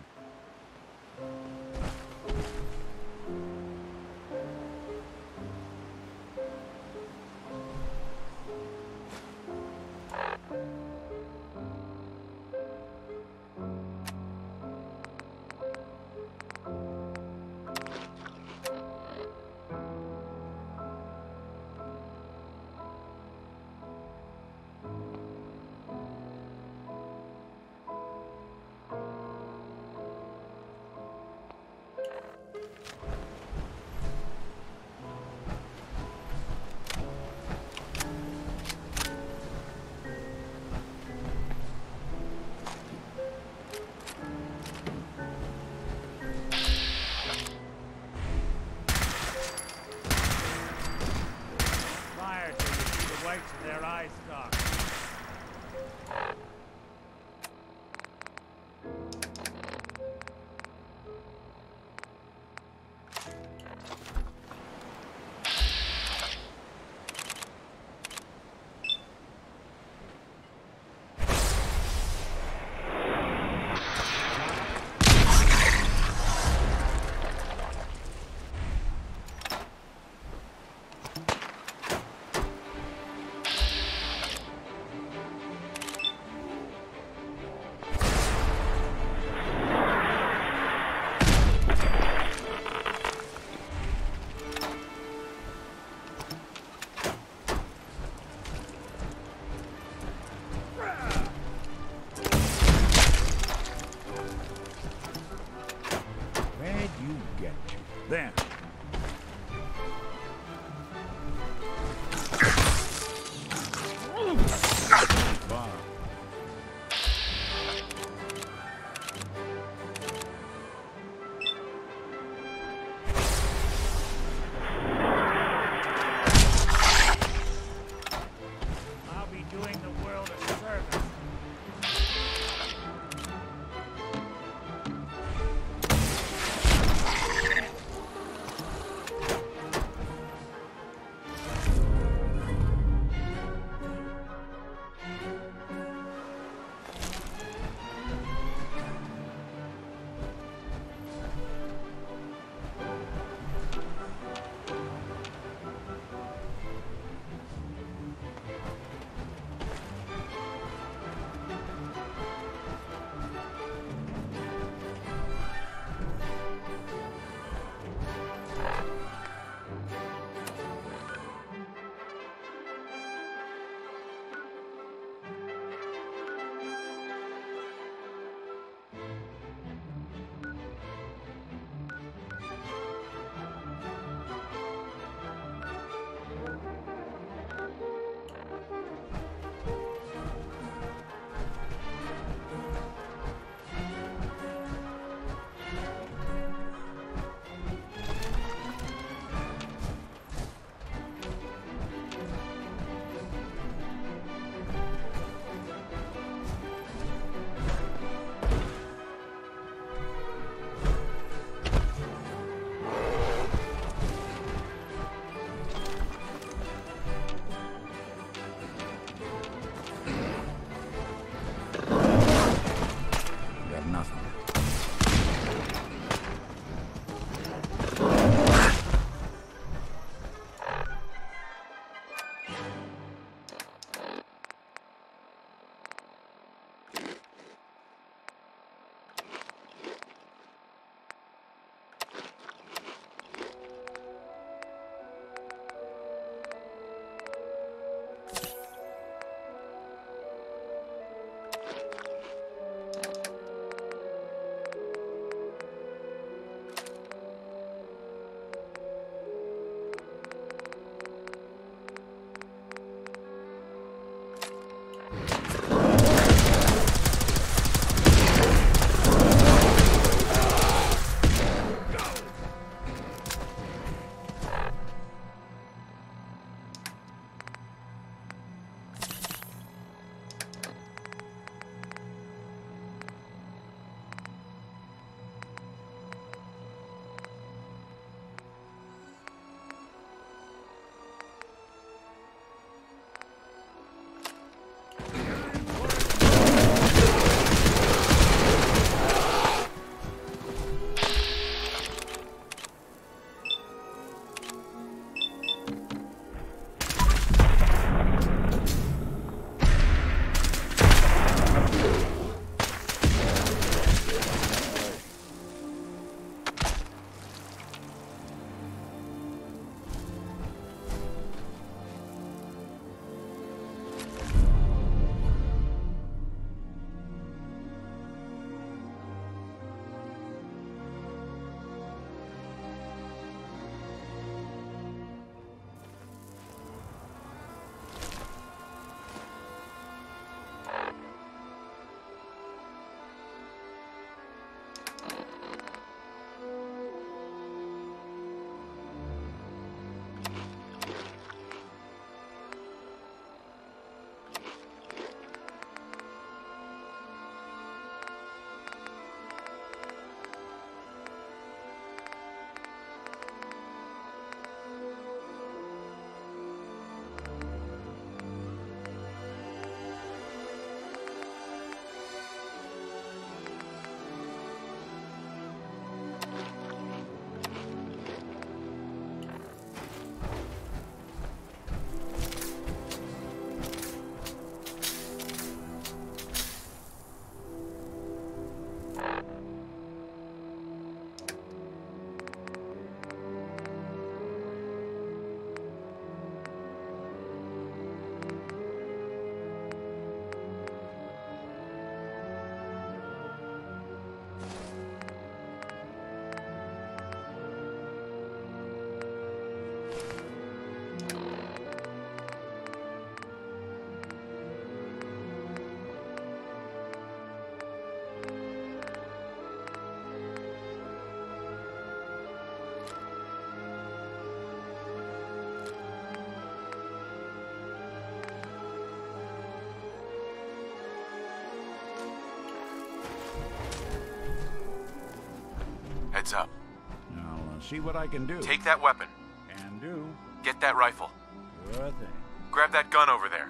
heads up. I'll see what I can do. Take that weapon. Can do. Get that rifle. Sure thing. Grab that gun over there.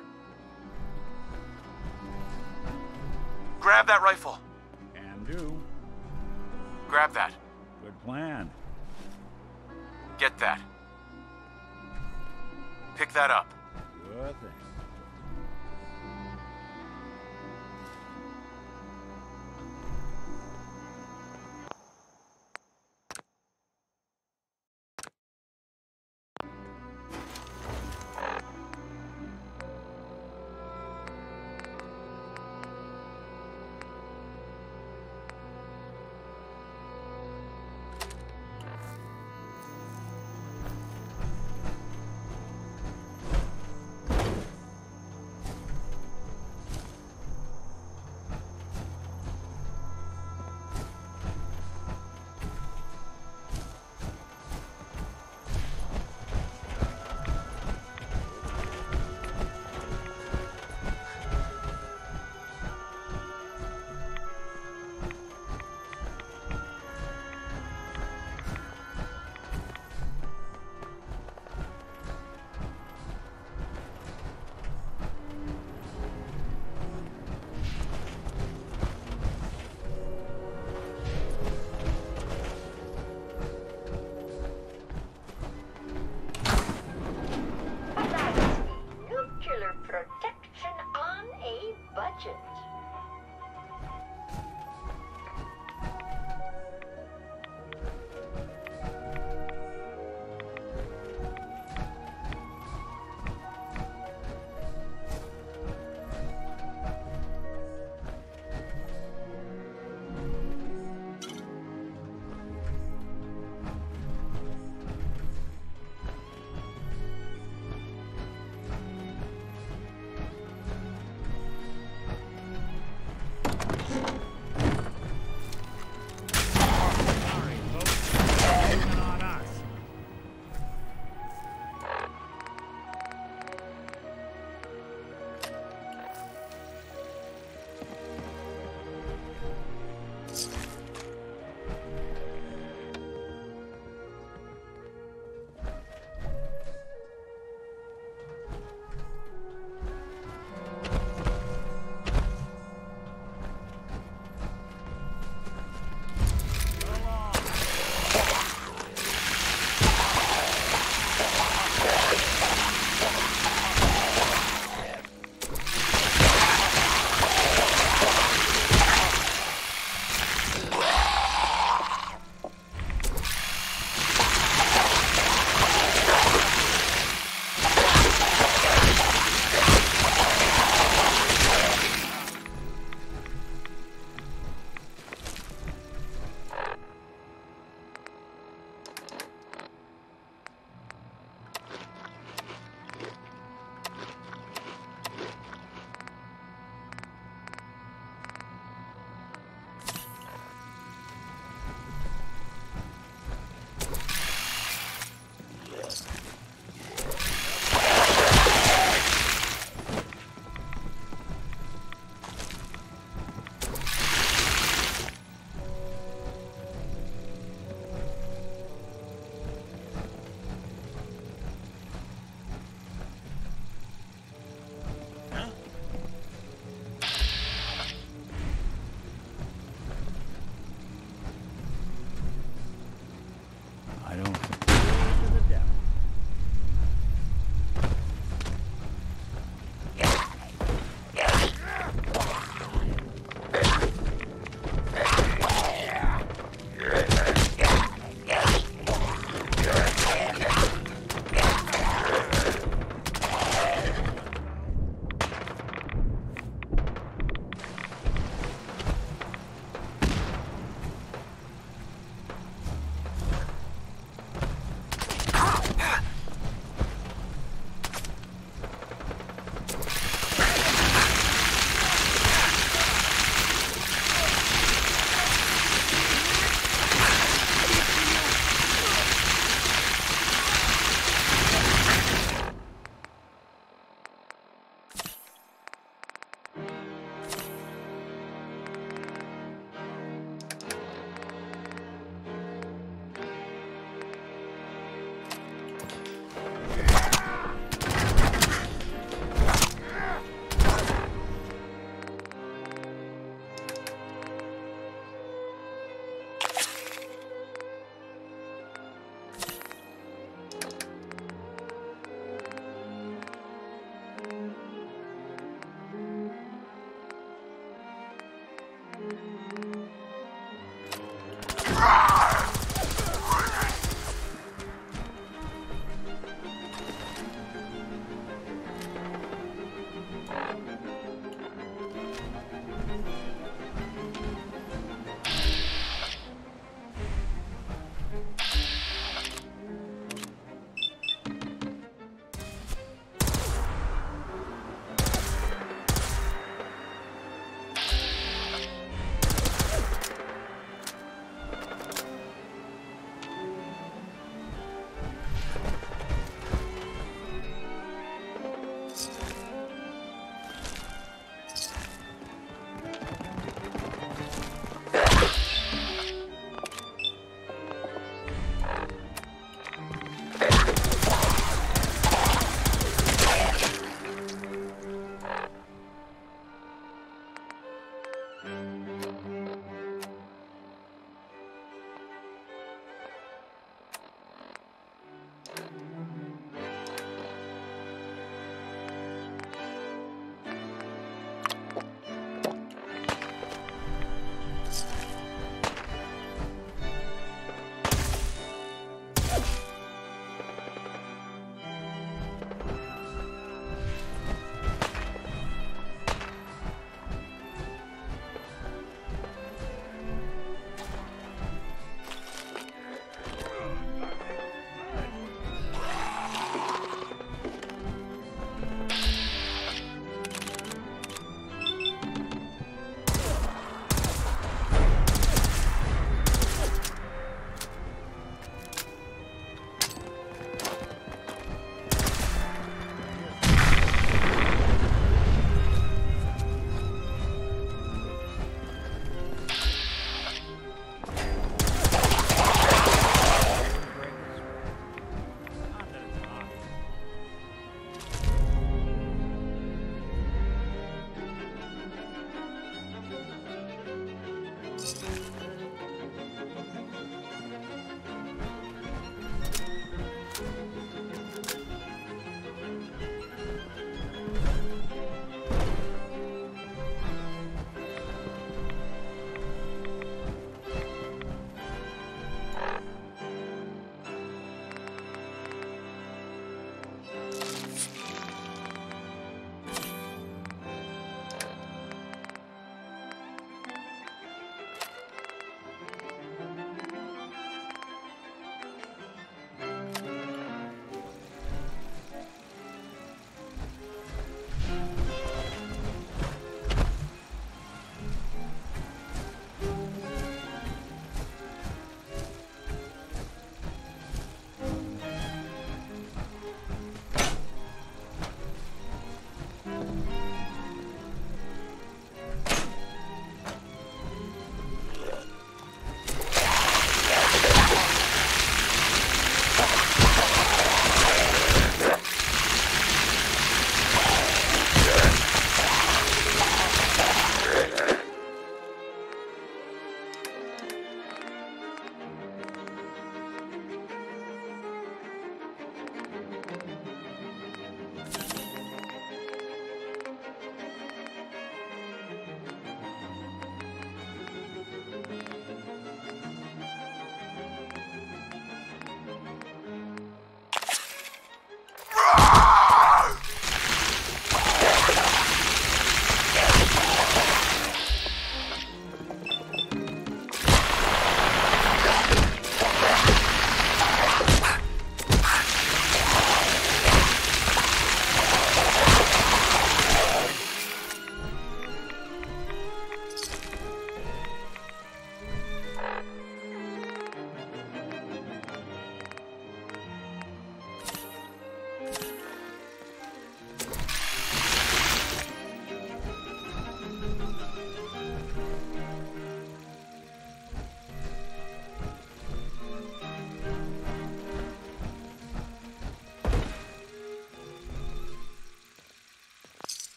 Grab that rifle. Can do. Grab that. Good plan. Get that. Pick that up. Sure thing.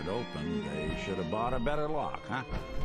it open, they should have bought a better lock, huh?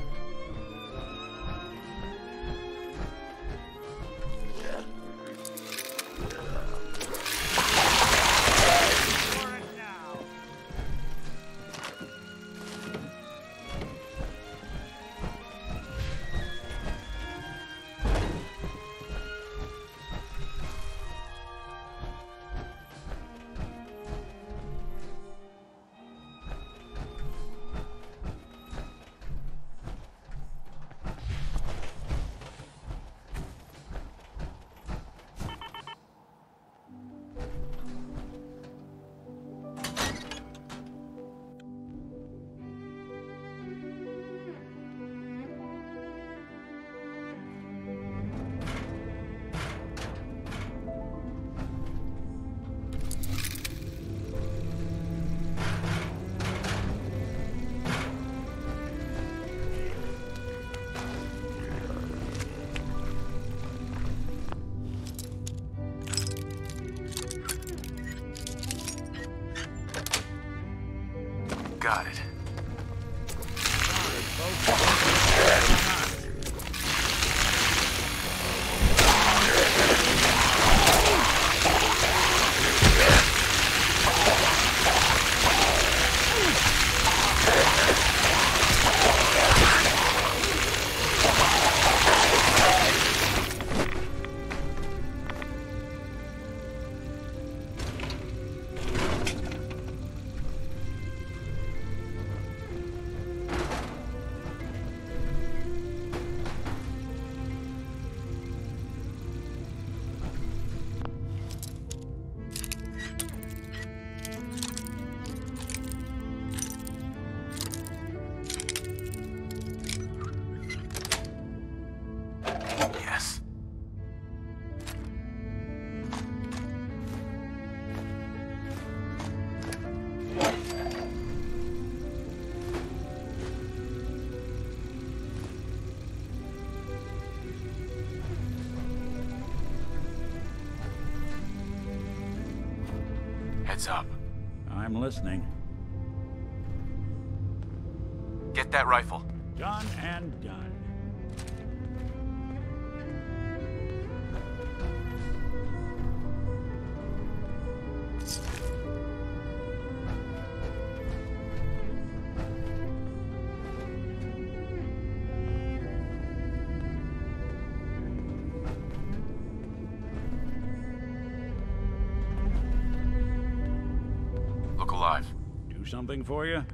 Got it. Heads up. I'm listening. Get that rifle. Done and done. Look alive. Do something for you?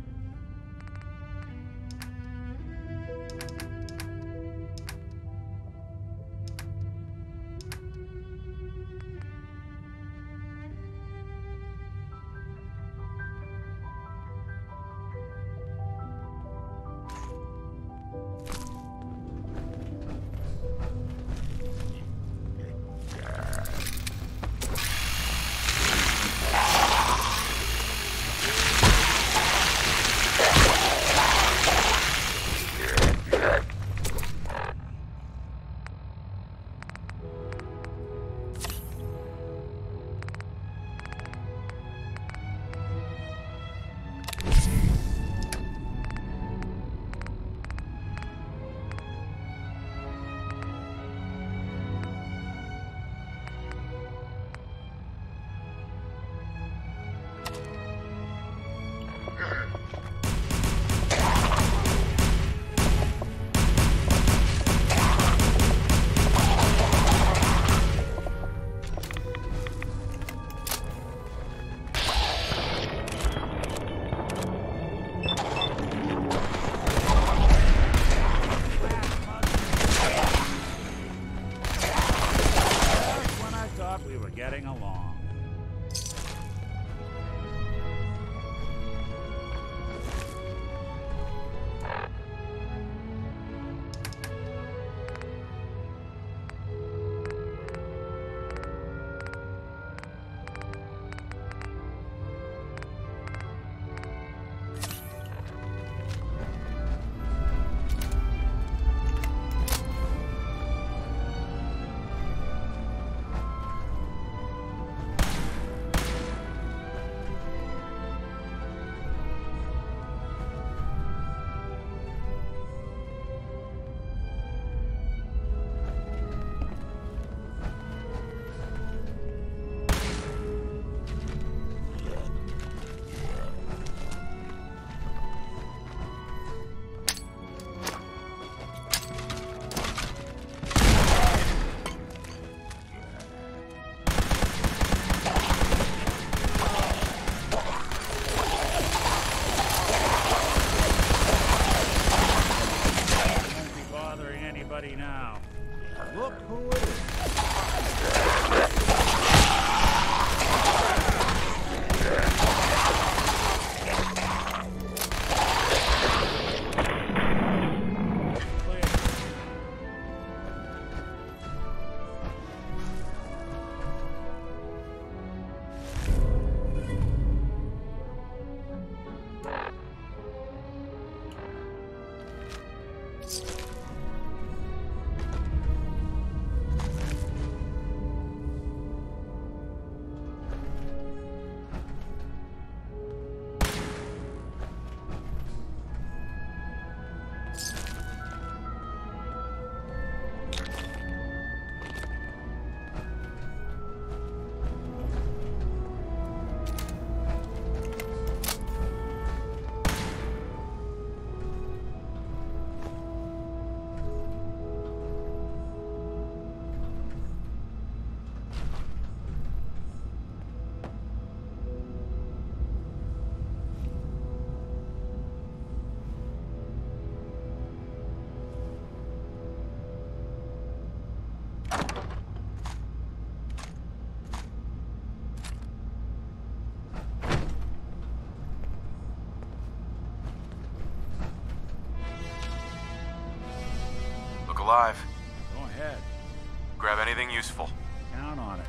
alive. Go ahead. Grab anything useful. Count on it.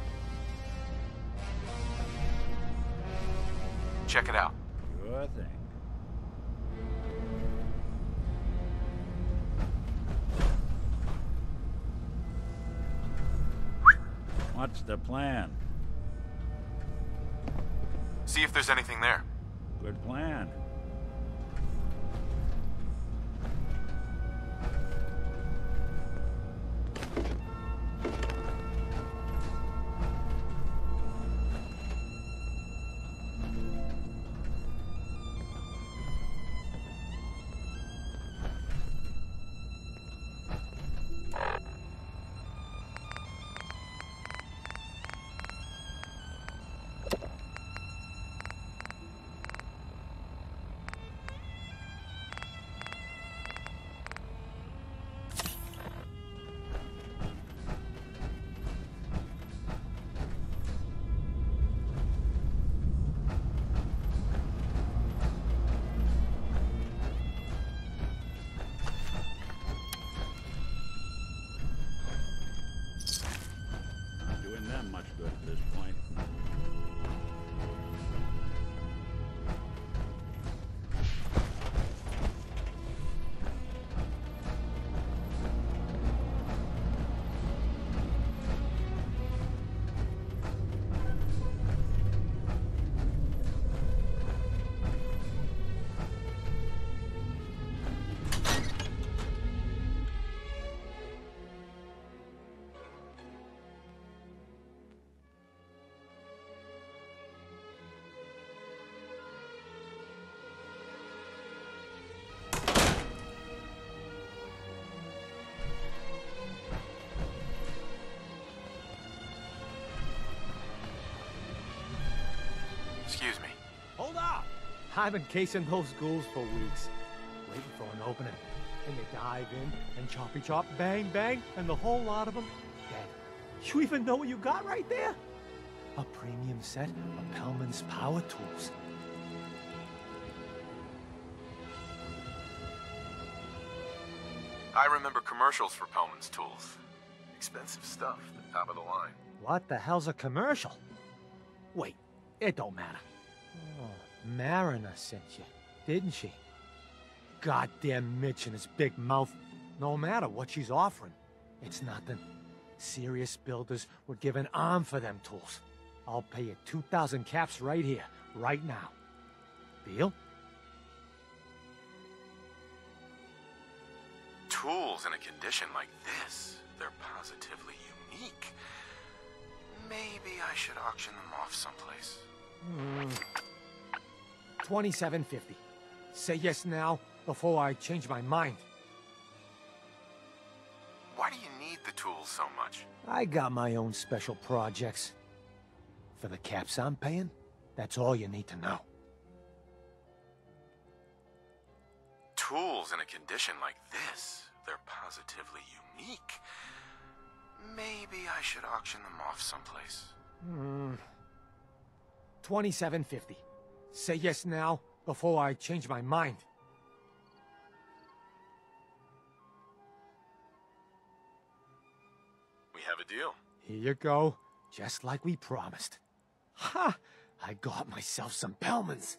Check it out. Sure thing. What's the plan? See if there's anything there. Good plan. Much good at this point. Excuse me. Hold up! I've been casing those ghouls for weeks, waiting for an opening. And you dive in and choppy chop, bang bang, and the whole lot of them dead. You even know what you got right there? A premium set of Pellman's power tools. I remember commercials for Pellman's tools. Expensive stuff, the top of the line. What the hell's a commercial? Wait, it don't matter. Oh, Mariner sent you, didn't she? Goddamn Mitch and his big mouth. No matter what she's offering, it's nothing. Serious builders would give an arm for them tools. I'll pay you 2,000 caps right here, right now. Deal? Tools in a condition like this, they're positively unique. Maybe I should auction them off someplace. $27.50. Say yes now before I change my mind. Why do you need the tools so much? I got my own special projects. For the caps I'm paying, that's all you need to know. Tools in a condition like this, they're positively unique. Maybe I should auction them off someplace. $27.50. Say yes now before I change my mind. We have a deal. Here you go, just like we promised. Ha! I got myself some Pellmans.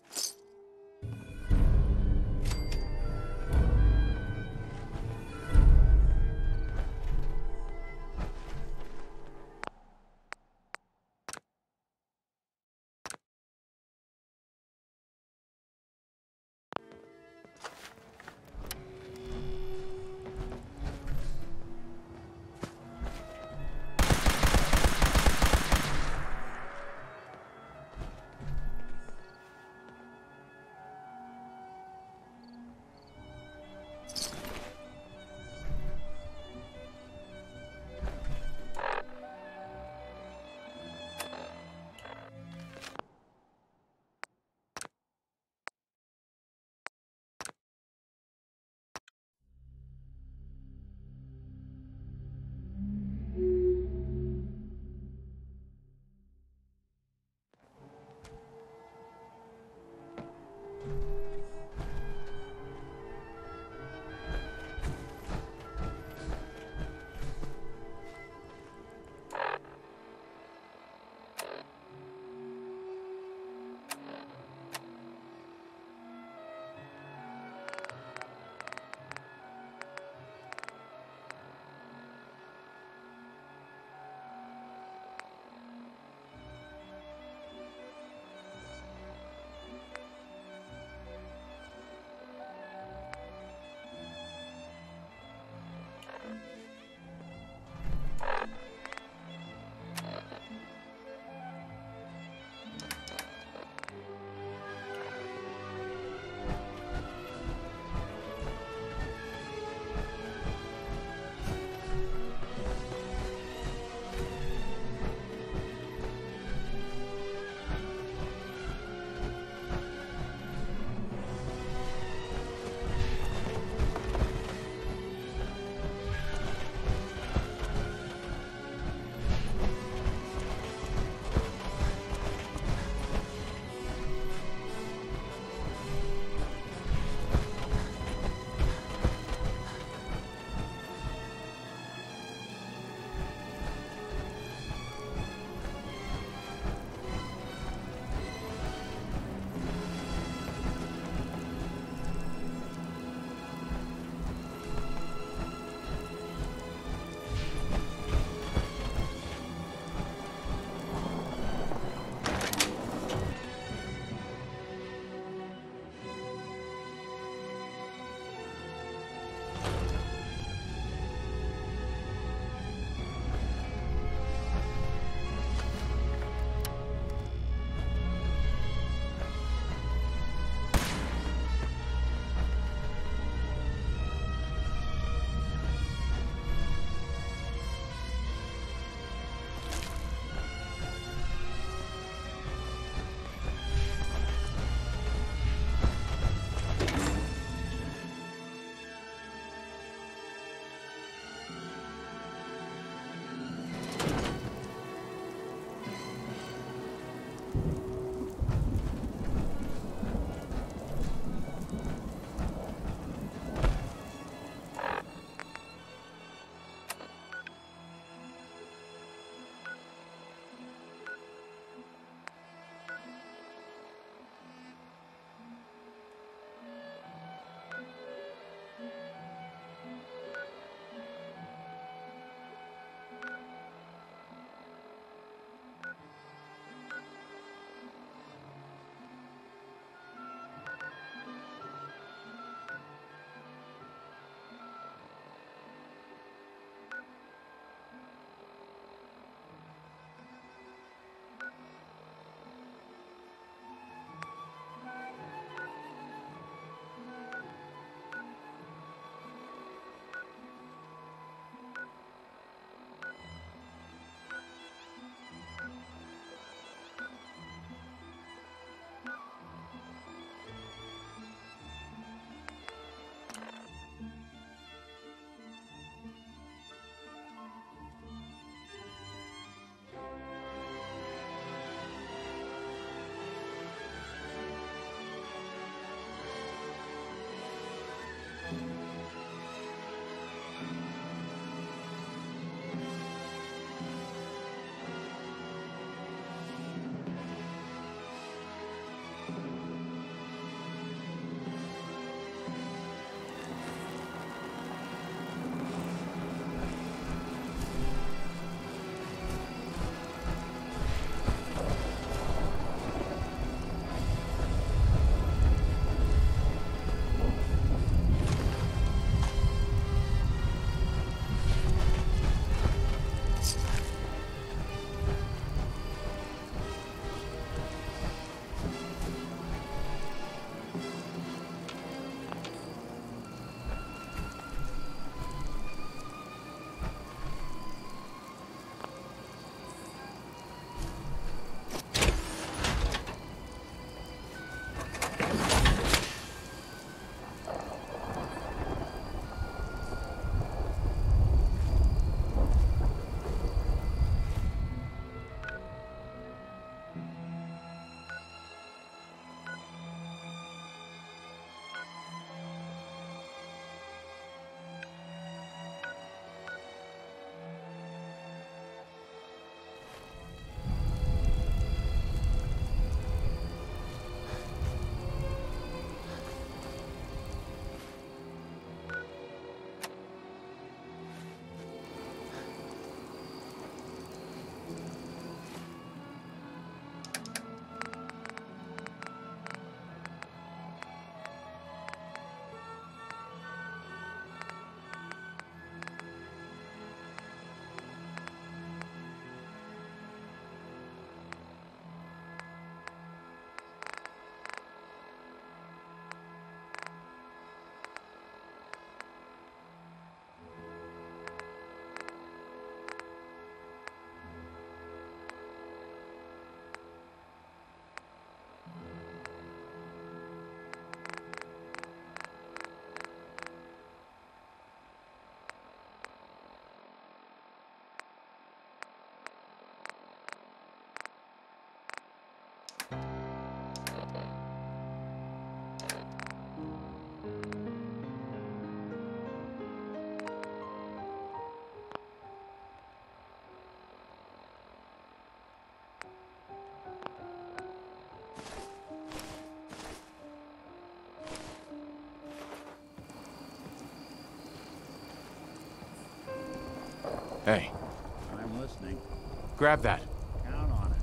Hey. I'm listening. Grab that. Count on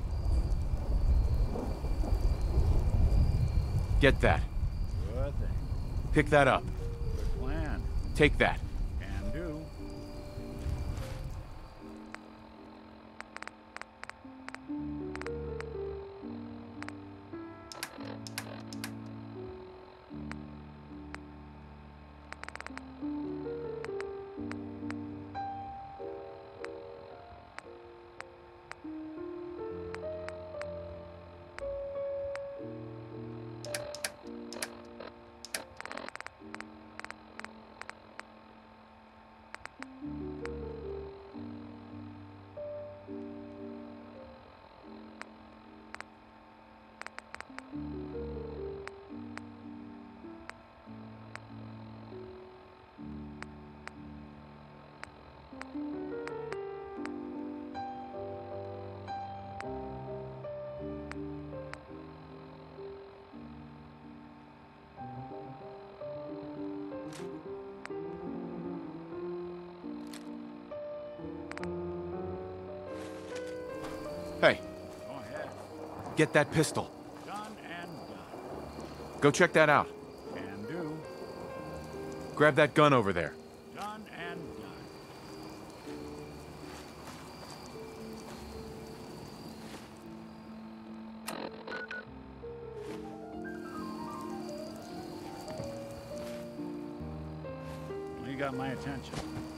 it. Get that. Good thing. Pick that up. Good plan. Take that. Can do. Get that pistol. Gun and gun. Go check that out. Can do. Grab that gun over there. Gun and gun. Well, you got my attention.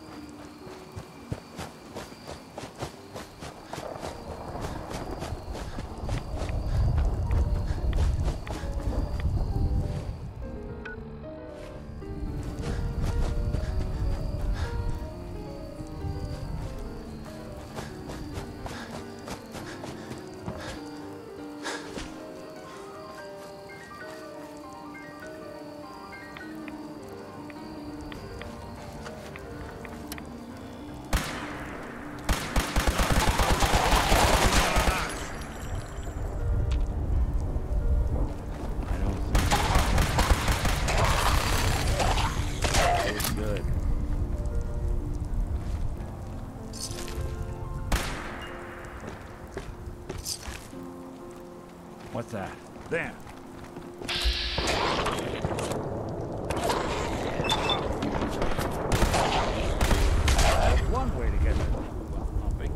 What's that? There. That's one way to get it pumping.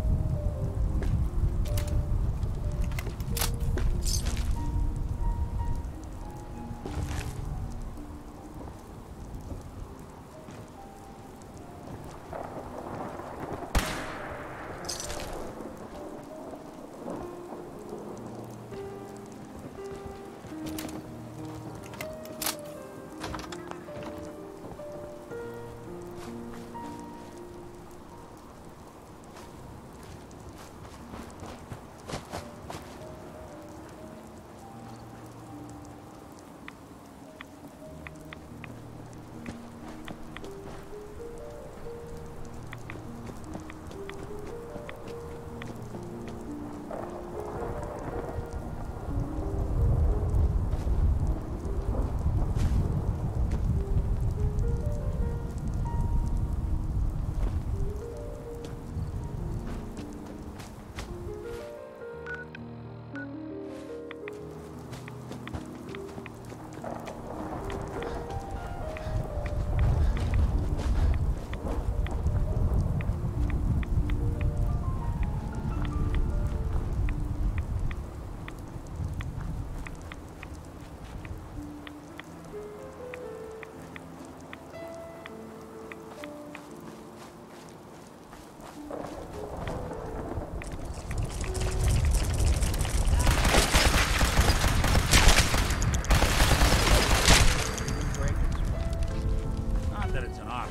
Not that it's an option.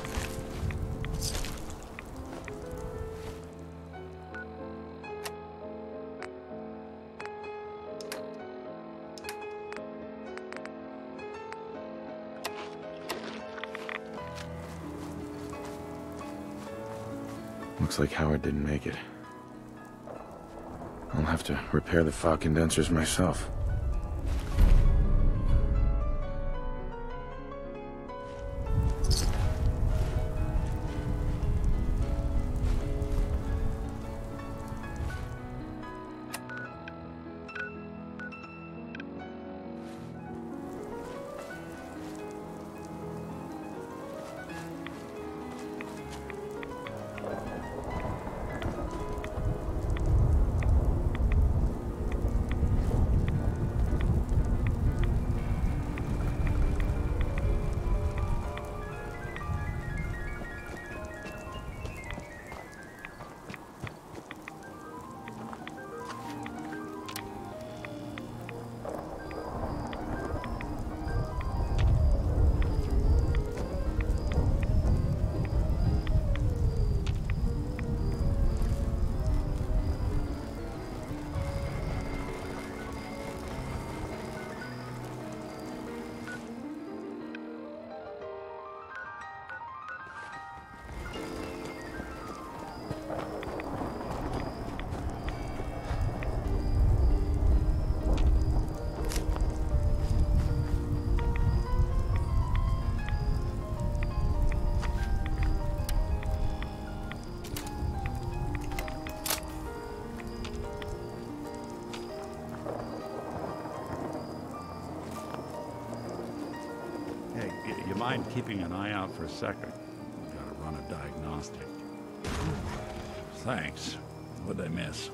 Looks like Howard didn't make it. I'll have to repair the fog condensers myself. mind keeping an eye out for a second? Gotta run a diagnostic. Thanks. What'd I miss?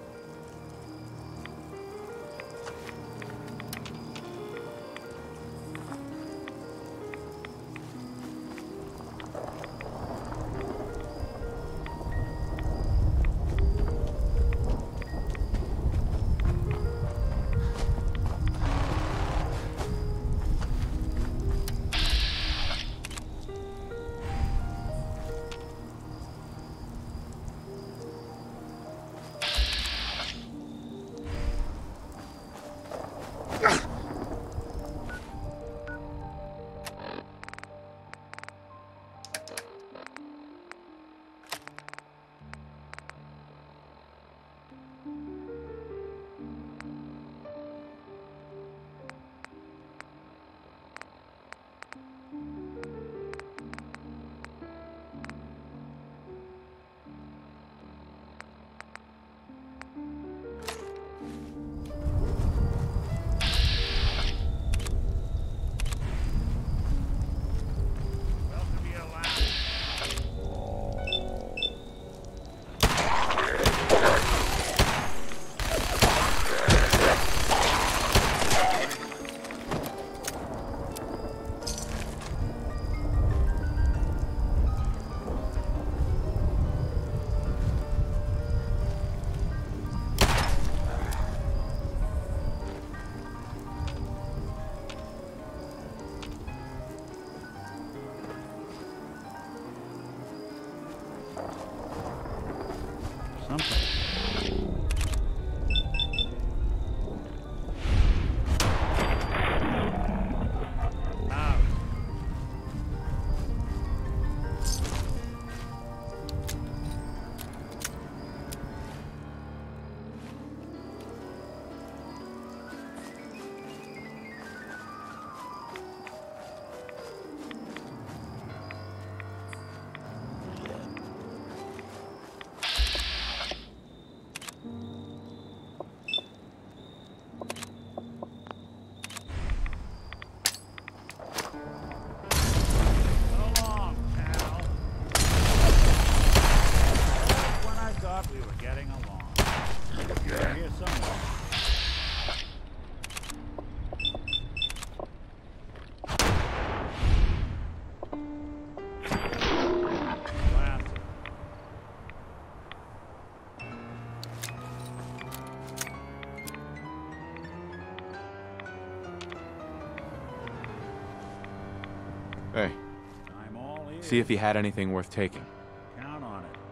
Hey. I'm all ears. See if he had anything worth taking. Count on it.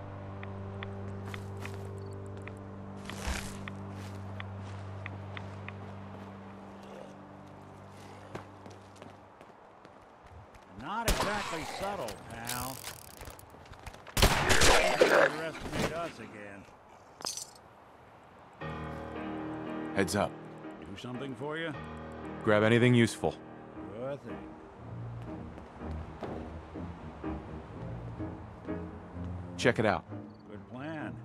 Not exactly subtle, pal. Don't underestimate us again. Heads up. Do something for you? Grab anything useful. Sure thing. Check it out. Good plan.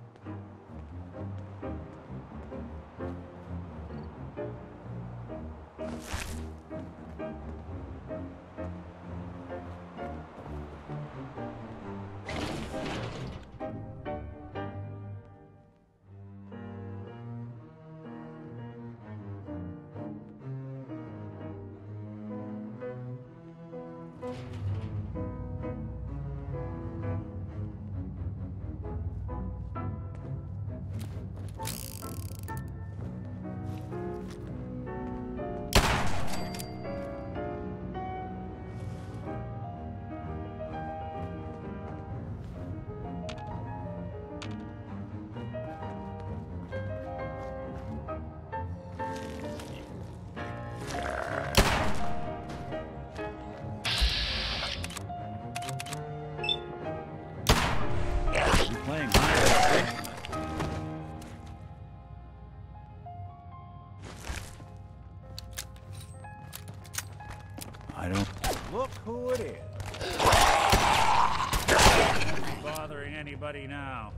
Look who it is. Not bothering anybody now.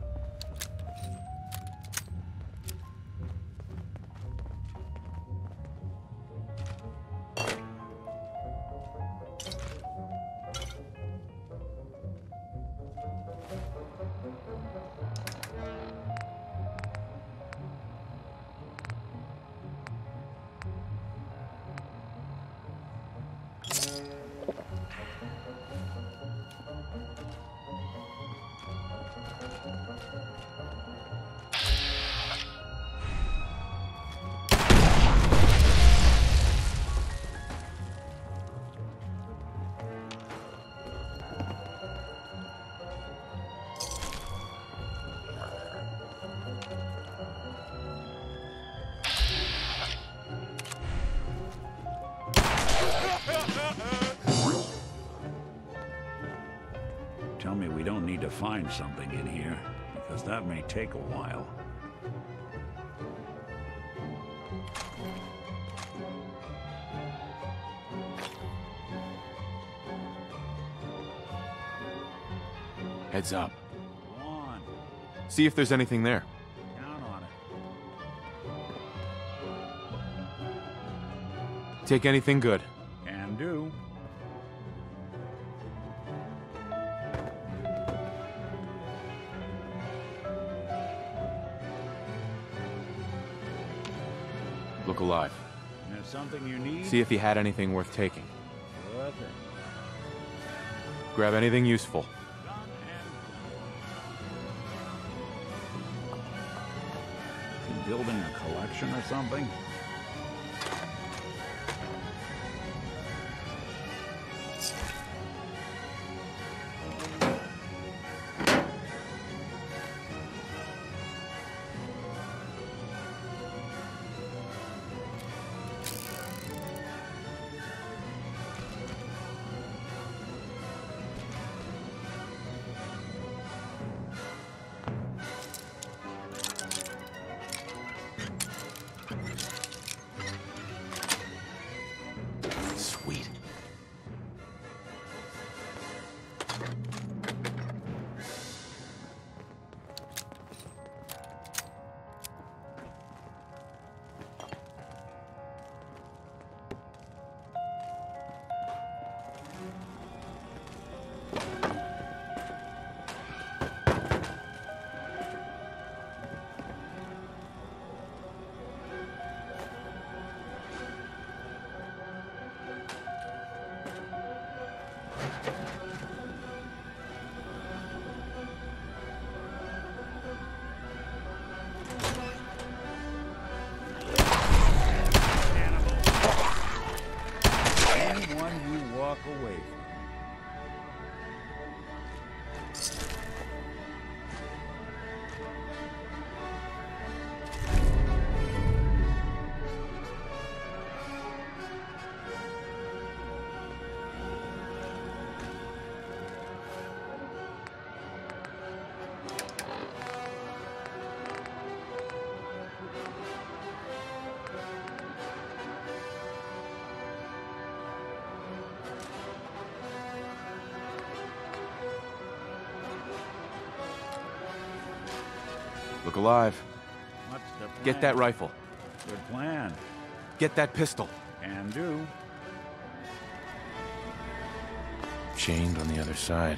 Tell me we don't need to find something in here, because that may take a while. Heads up. Go on. See if there's anything there. Count on it. Take anything good. Can do. Look alive. There's something you need? See if he had anything worth taking. Sure thing. Grab anything useful. You building a collection or something? Sweet. Anyone you walk away from. Look alive. What's the plan? Get that rifle. Good plan. Get that pistol. Can do. Chained on the other side.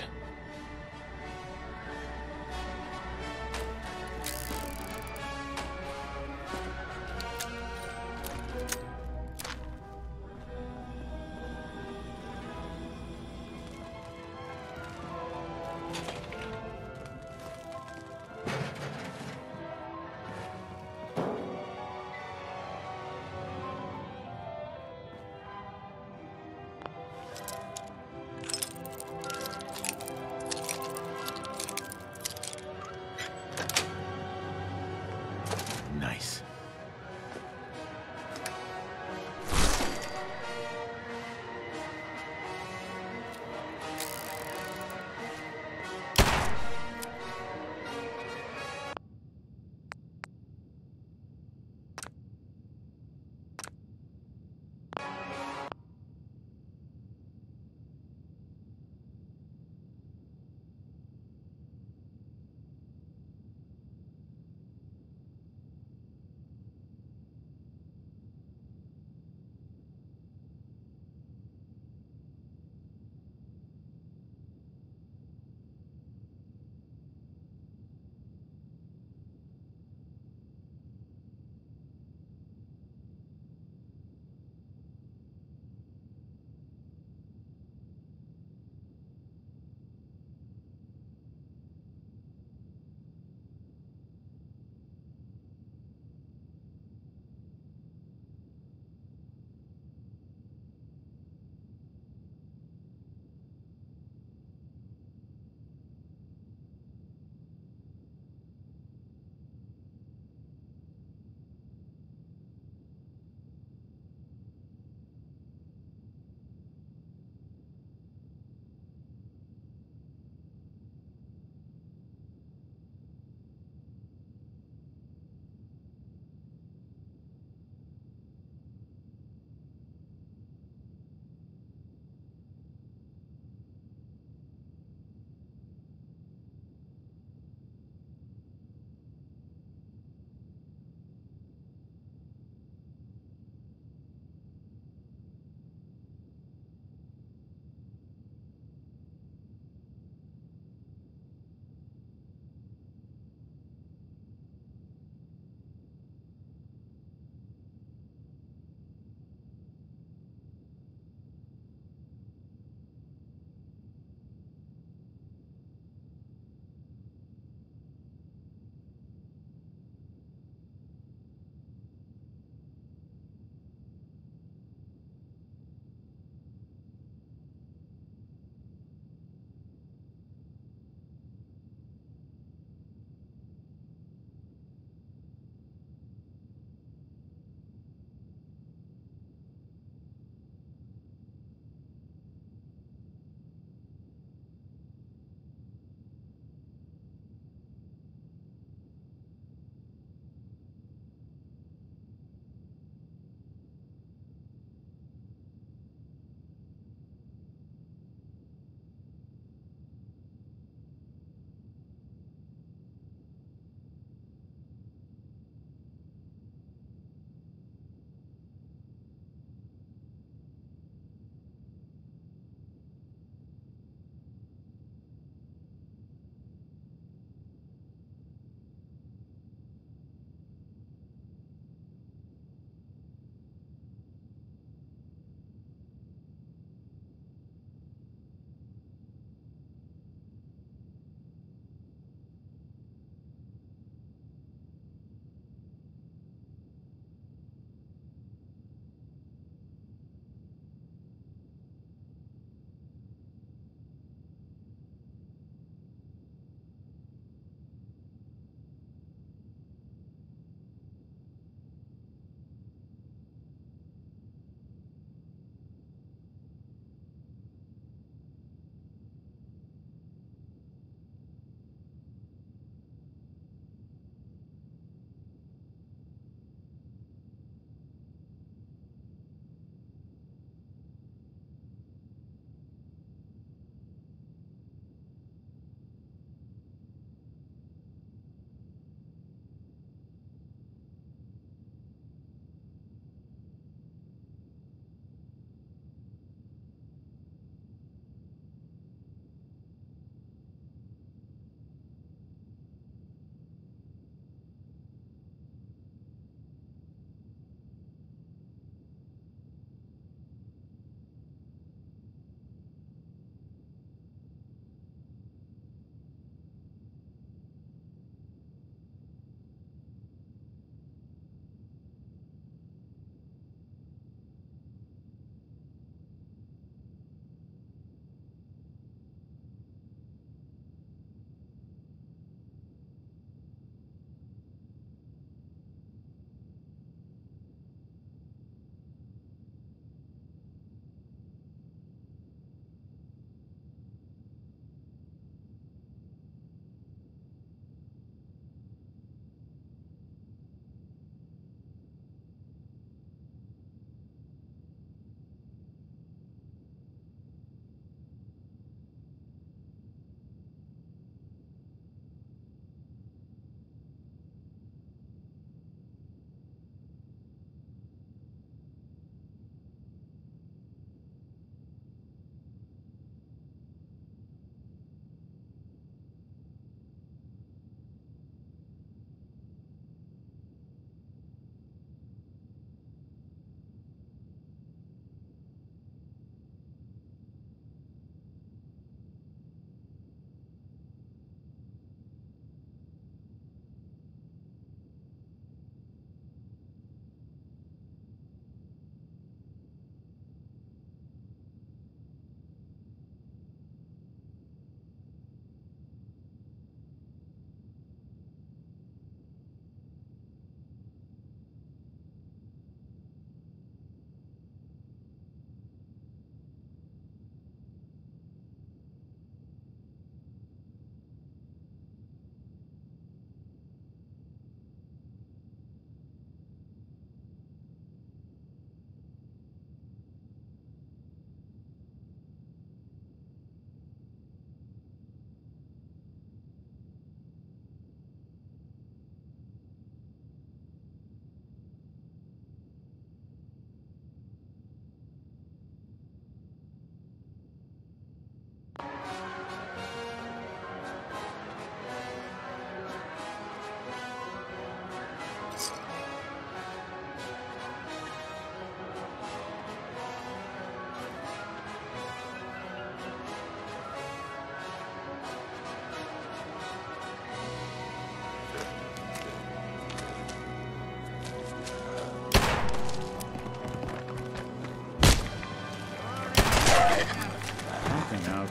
anything out?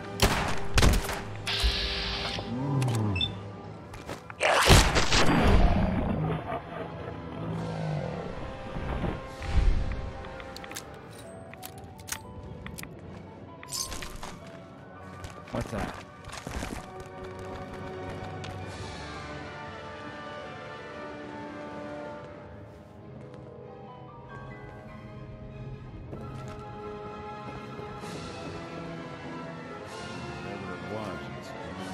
What's that? Whatever it was, it's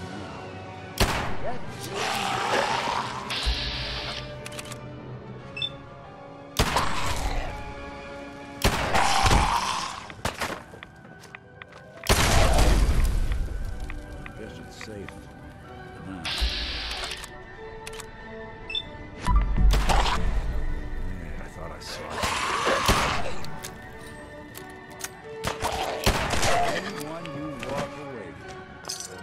gone now. Guess it's safe for now. Yeah, I thought I saw it. Anyone you walk away from.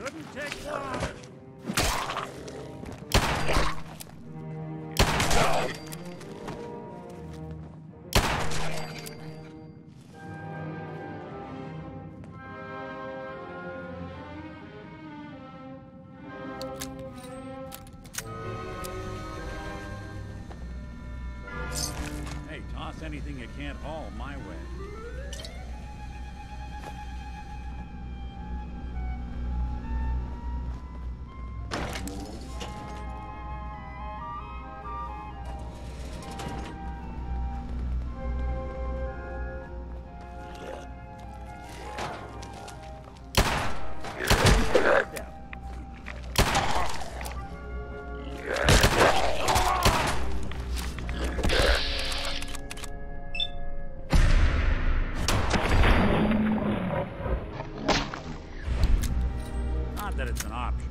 Shouldn't take long. Hey, toss anything you can't haul my way. Not that it's an option.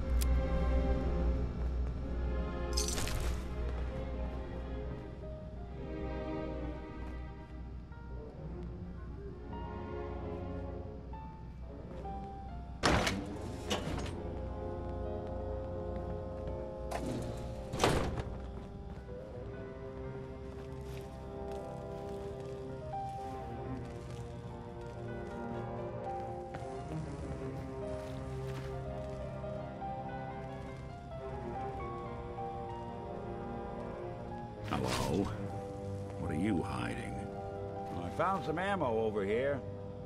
Hello? What are you hiding? I found some ammo over here.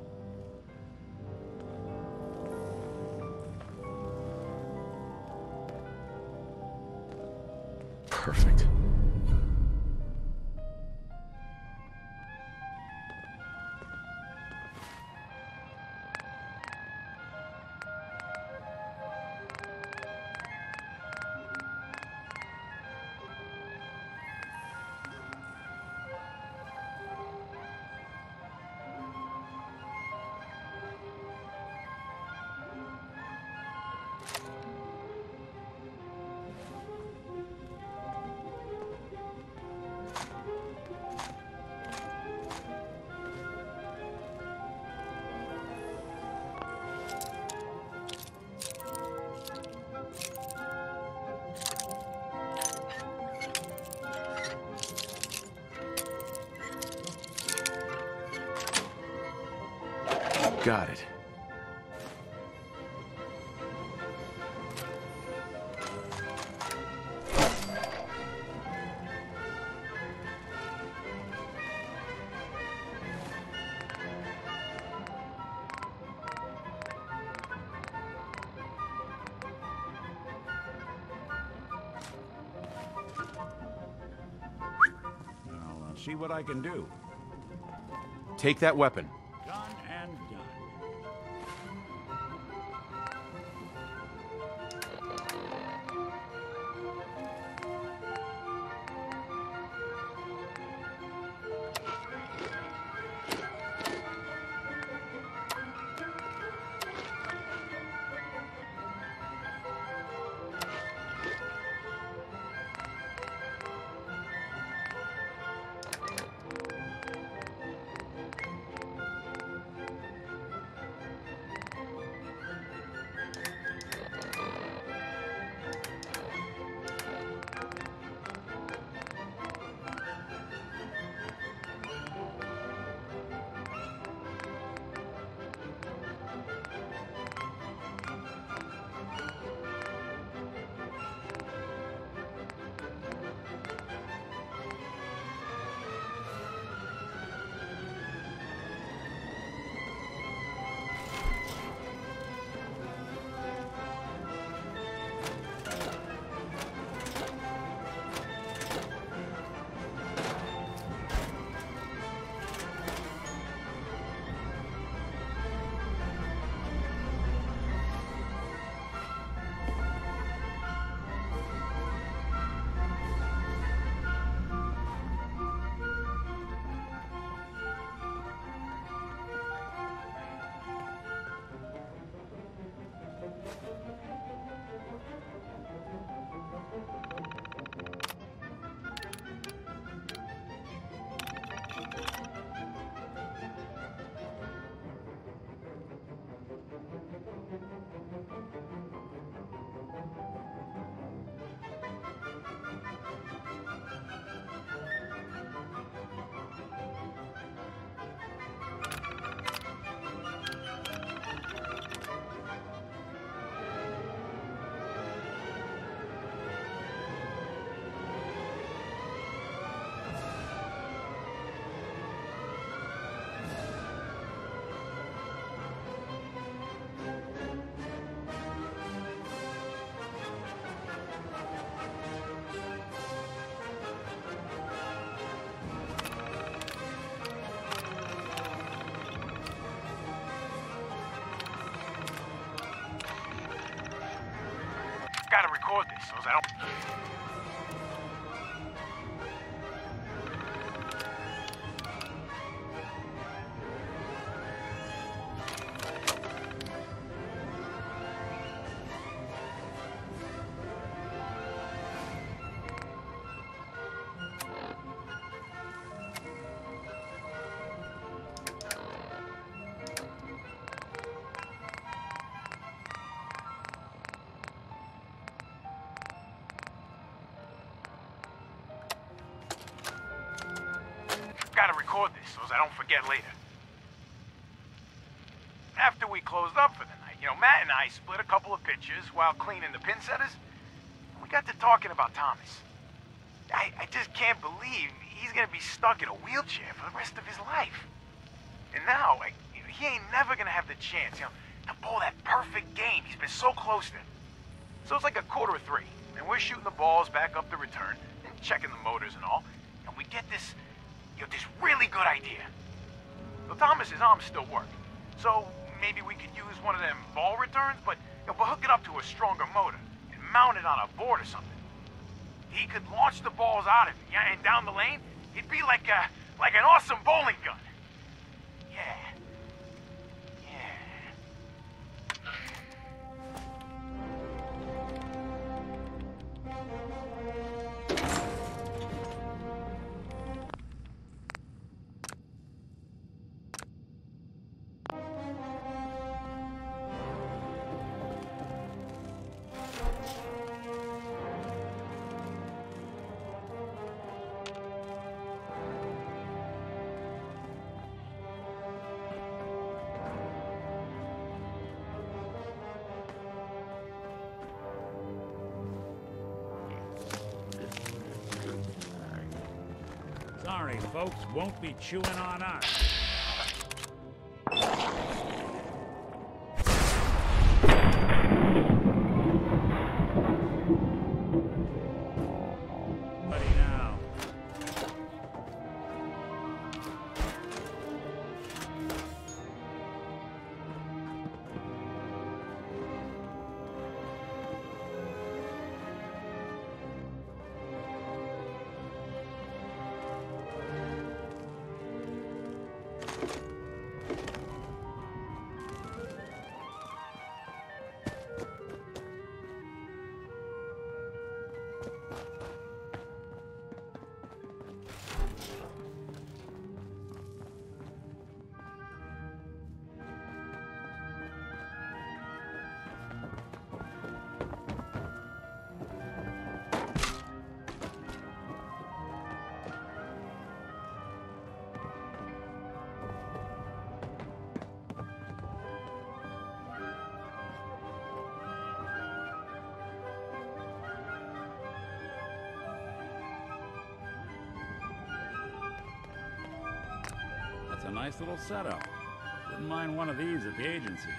Perfect. Got it. I'll see what I can do. Take that weapon. Done and done. record this so I don't... Gotta record this so I don't forget later. After we closed up for the night, Matt and I split a couple of pictures while cleaning the pin setters. We got to talking about Thomas. I just can't believe he's gonna be stuck in a wheelchair for the rest of his life. And now, he ain't never gonna have the chance, to pull that perfect game he's been so close to. So it's like 2:45, and we're shooting the balls back up the return and checking the motors and all, and we get this really good idea. So Thomas's arms still work, so maybe we could use one of them ball returns, but hook it up to a stronger motor and mount it on a board or something. He could launch the balls out of it, and down the lane, it'd be like an awesome bowling gun. Yeah. Sorry, folks won't be chewing on us. Buddy now. A nice little setup. Wouldn't mind one of these at the agency.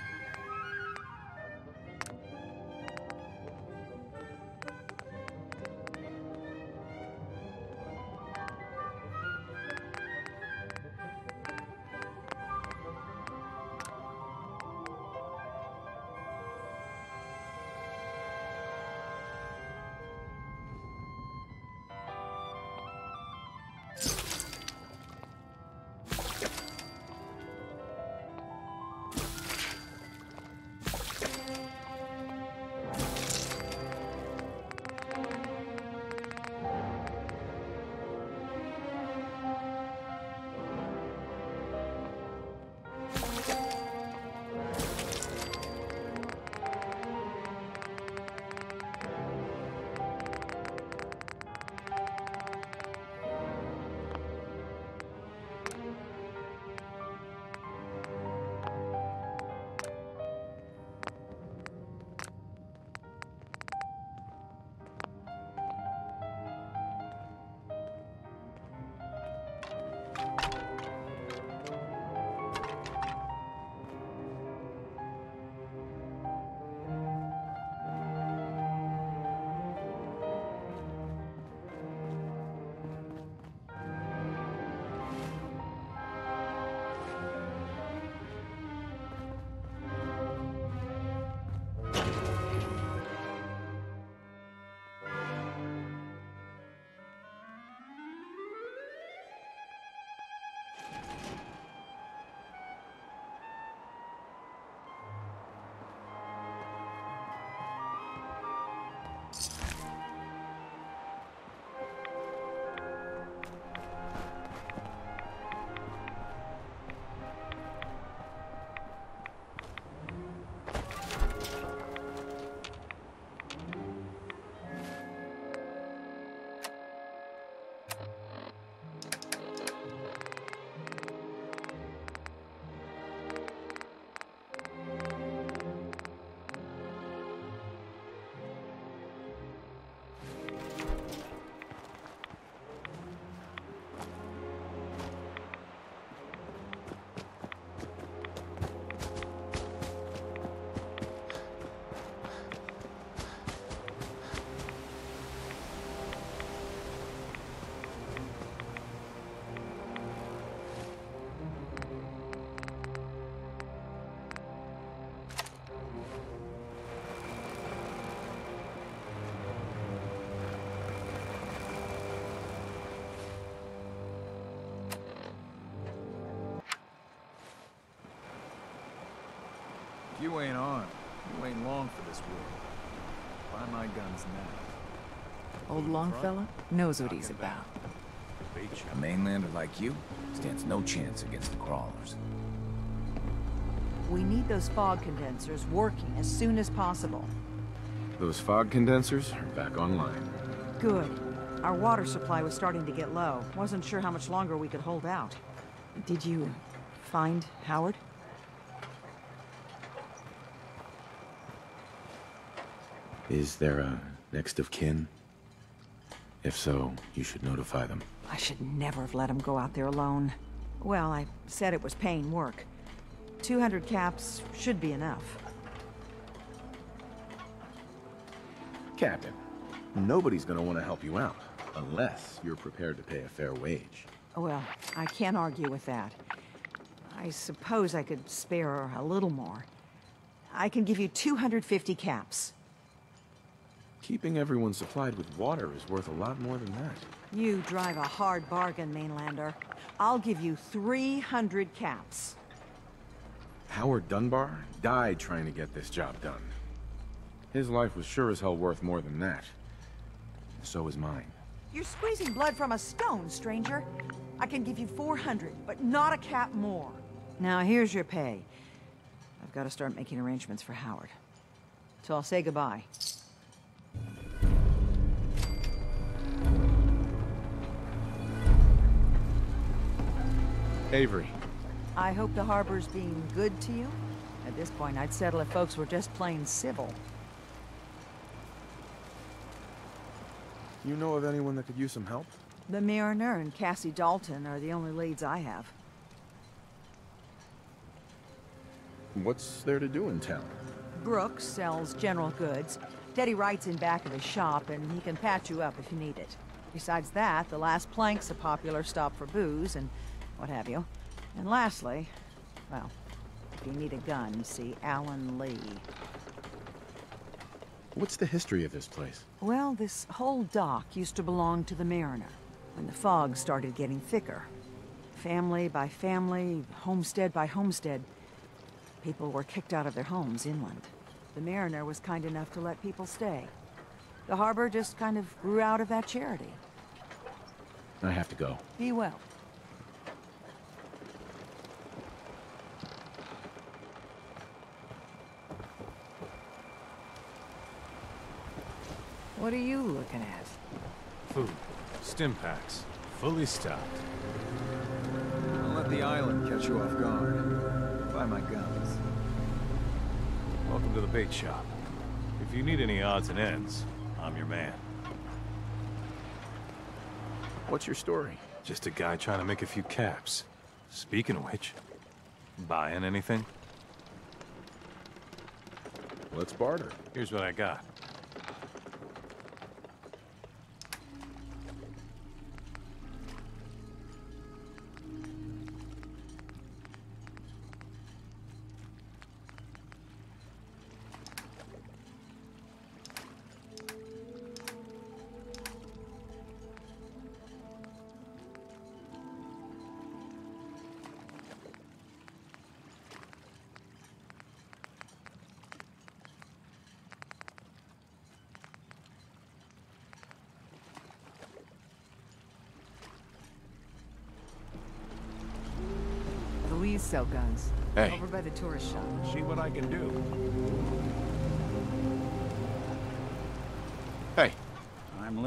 You ain't on. You ain't long for this world. Buy my guns now. Old Longfellow knows what he's about. A mainlander like you stands no chance against the crawlers. We need those fog condensers working as soon as possible. Those fog condensers are back online. Good. Our water supply was starting to get low. Wasn't sure how much longer we could hold out. Did you find Howard? Is there a next of kin? If so, you should notify them. I should never have let him go out there alone. Well, I said it was paying work. 200 caps should be enough. Captain, nobody's gonna want to help you out, unless you're prepared to pay a fair wage. Well, I can't argue with that. I suppose I could spare a little more. I can give you 250 caps. Keeping everyone supplied with water is worth a lot more than that. You drive a hard bargain, Mainlander. I'll give you 300 caps. Howard Dunbar died trying to get this job done. His life was sure as hell worth more than that. So is mine. You're squeezing blood from a stone, stranger. I can give you 400, but not a cap more. Now, here's your pay. I've got to start making arrangements for Howard. So I'll say goodbye. Avery. I hope the harbor's being good to you. At this point, I'd settle if folks were just plain civil. You know of anyone that could use some help? The Mariner and Cassie Dalton are the only leads I have. What's there to do in town? Brooks sells general goods. Teddy Wright's in back of his shop, and he can patch you up if you need it. Besides that, the Last Plank's a popular stop for booze and what have you. And lastly, well, if you need a gun, see Alan Lee. What's the history of this place? Well, this whole dock used to belong to the Mariner, when the fog started getting thicker. Family by family, homestead by homestead, people were kicked out of their homes inland. The Mariner was kind enough to let people stay. The harbor just kind of grew out of that charity. I have to go. Be well. What are you looking at? Food. Stim packs. Fully stocked. Don't let the island catch you off guard. Buy my guns. Welcome to the bait shop. If you need any odds and ends, I'm your man. What's your story? Just a guy trying to make a few caps. Speaking of which, buying anything? Let's barter. Here's what I got. Louise sell guns. Hey. Over by the tourist shop. See what I can do. Hey. I'm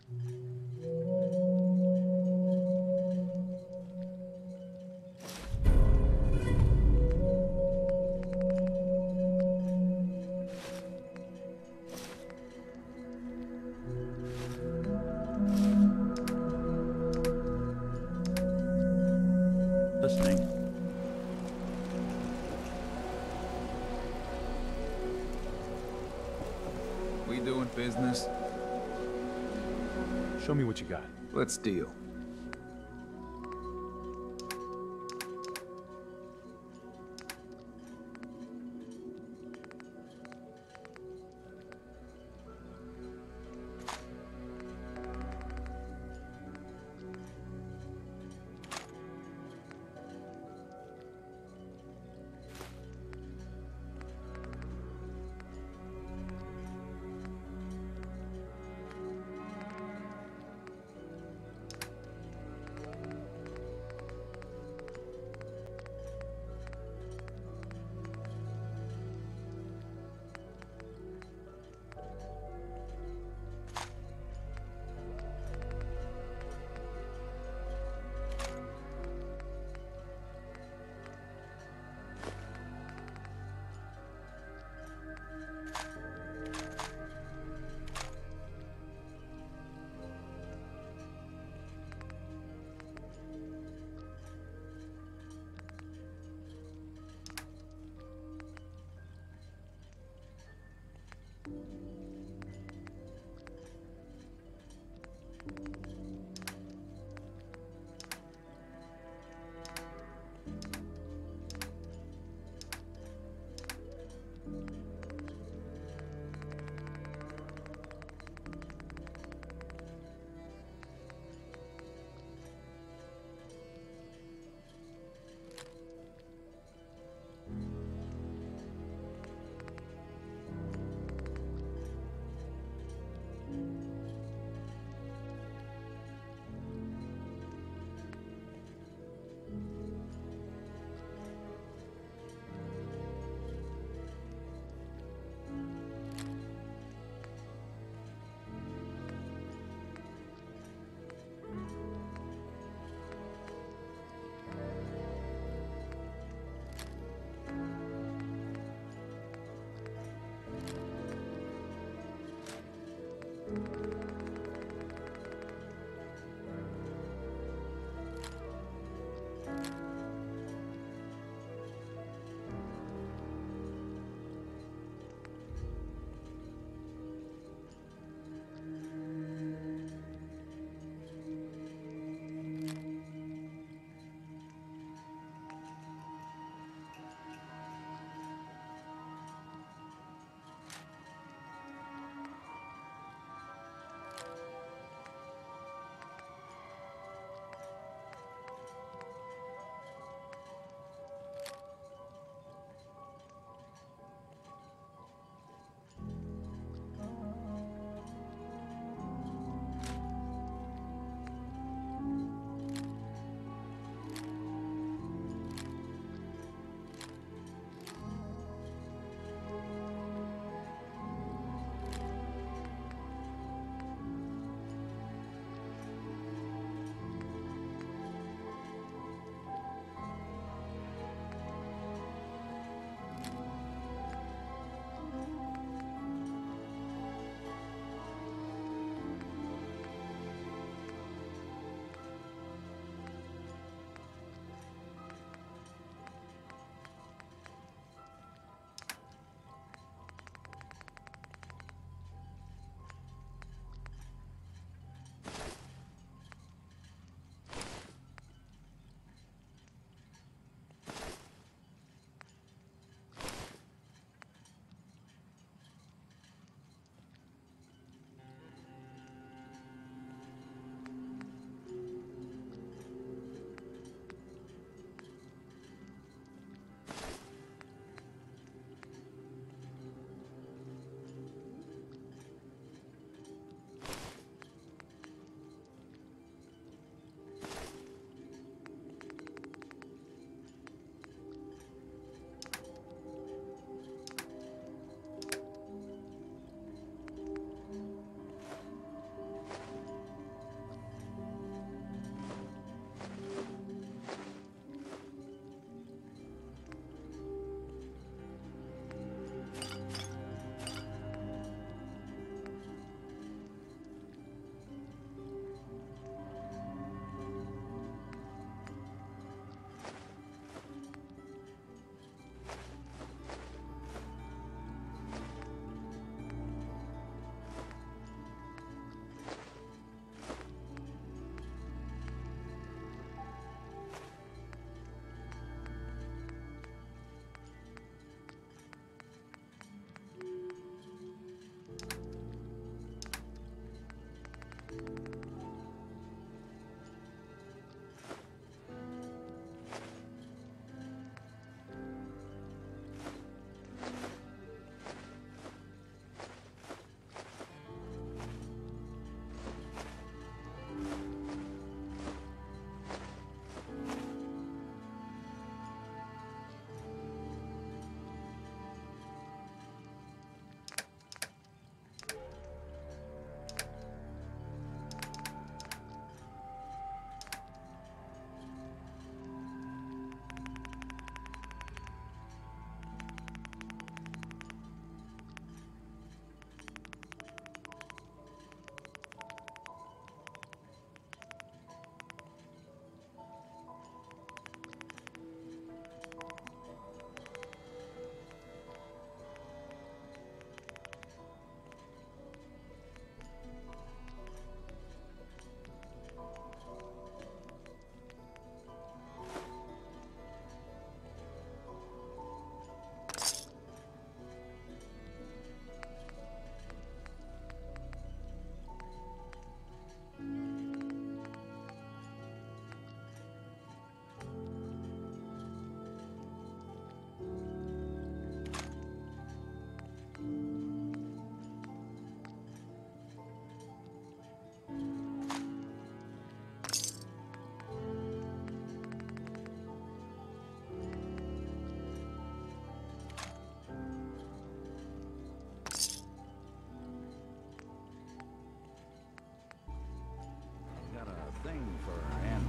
Listening. We doing business? Show me what you got. Let's deal.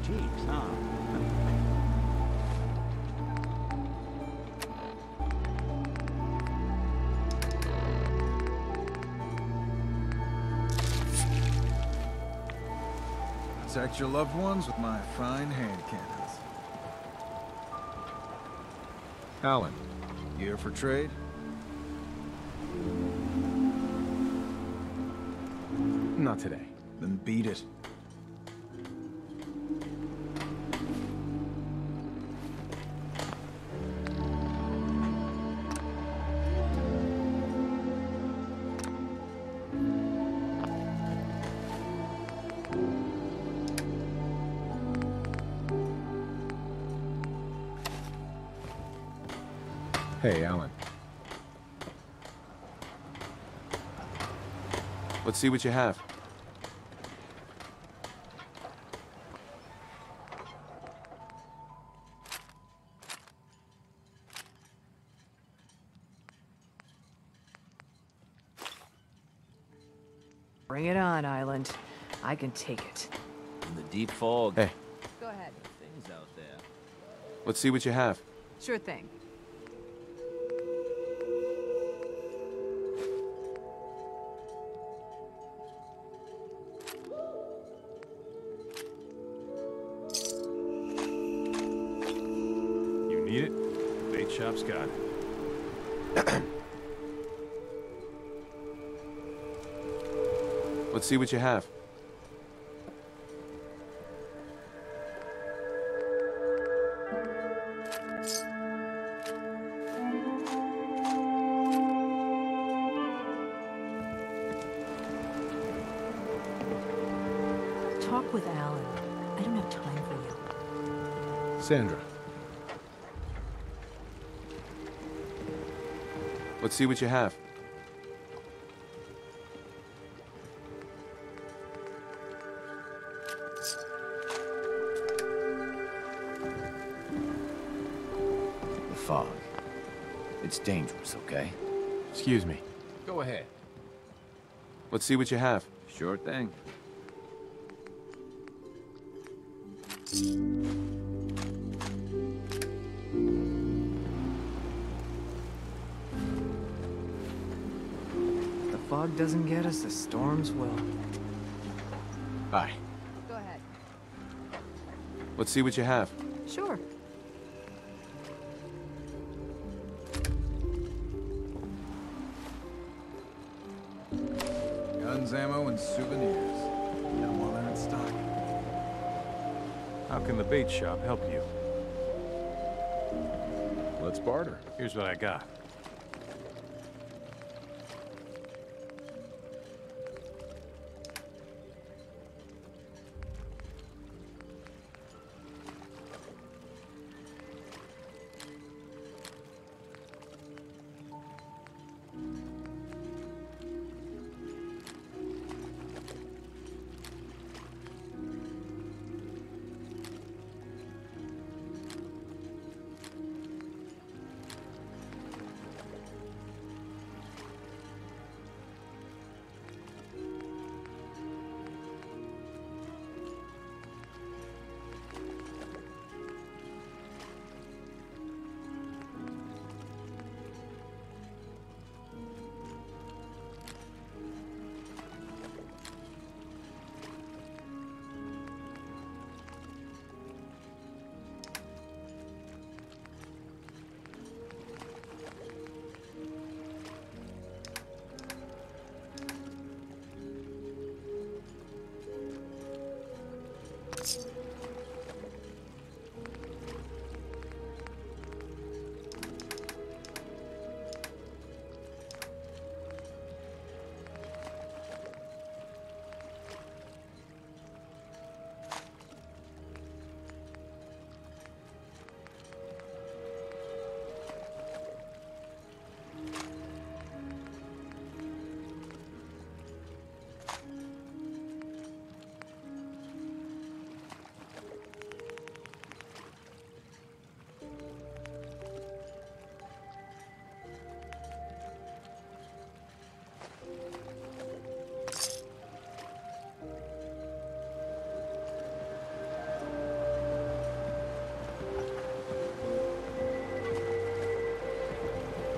cheeks, huh? Protect your loved ones with my fine hand cannons. Alan. You here for trade? Not today. Then beat it. Hey, Alan. Let's see what you have. Bring it on, Island. I can take it. In the deep fog. Hey, Go ahead. Things out there. let's see what you have. Sure thing. You need it? Bait shop's got it. Let's see what you have. Talk with Alan. I don't have time for you. Sandra. Let's see what you have. The fog. It's dangerous, okay? Excuse me. Go ahead. Let's see what you have. Sure thing. If the fog doesn't get us, the storms will. Bye. Go ahead. Let's see what you have. Sure. Guns, ammo, and souvenirs. Get them while they're in stock. How can the bait shop help you? Let's barter. Here's what I got.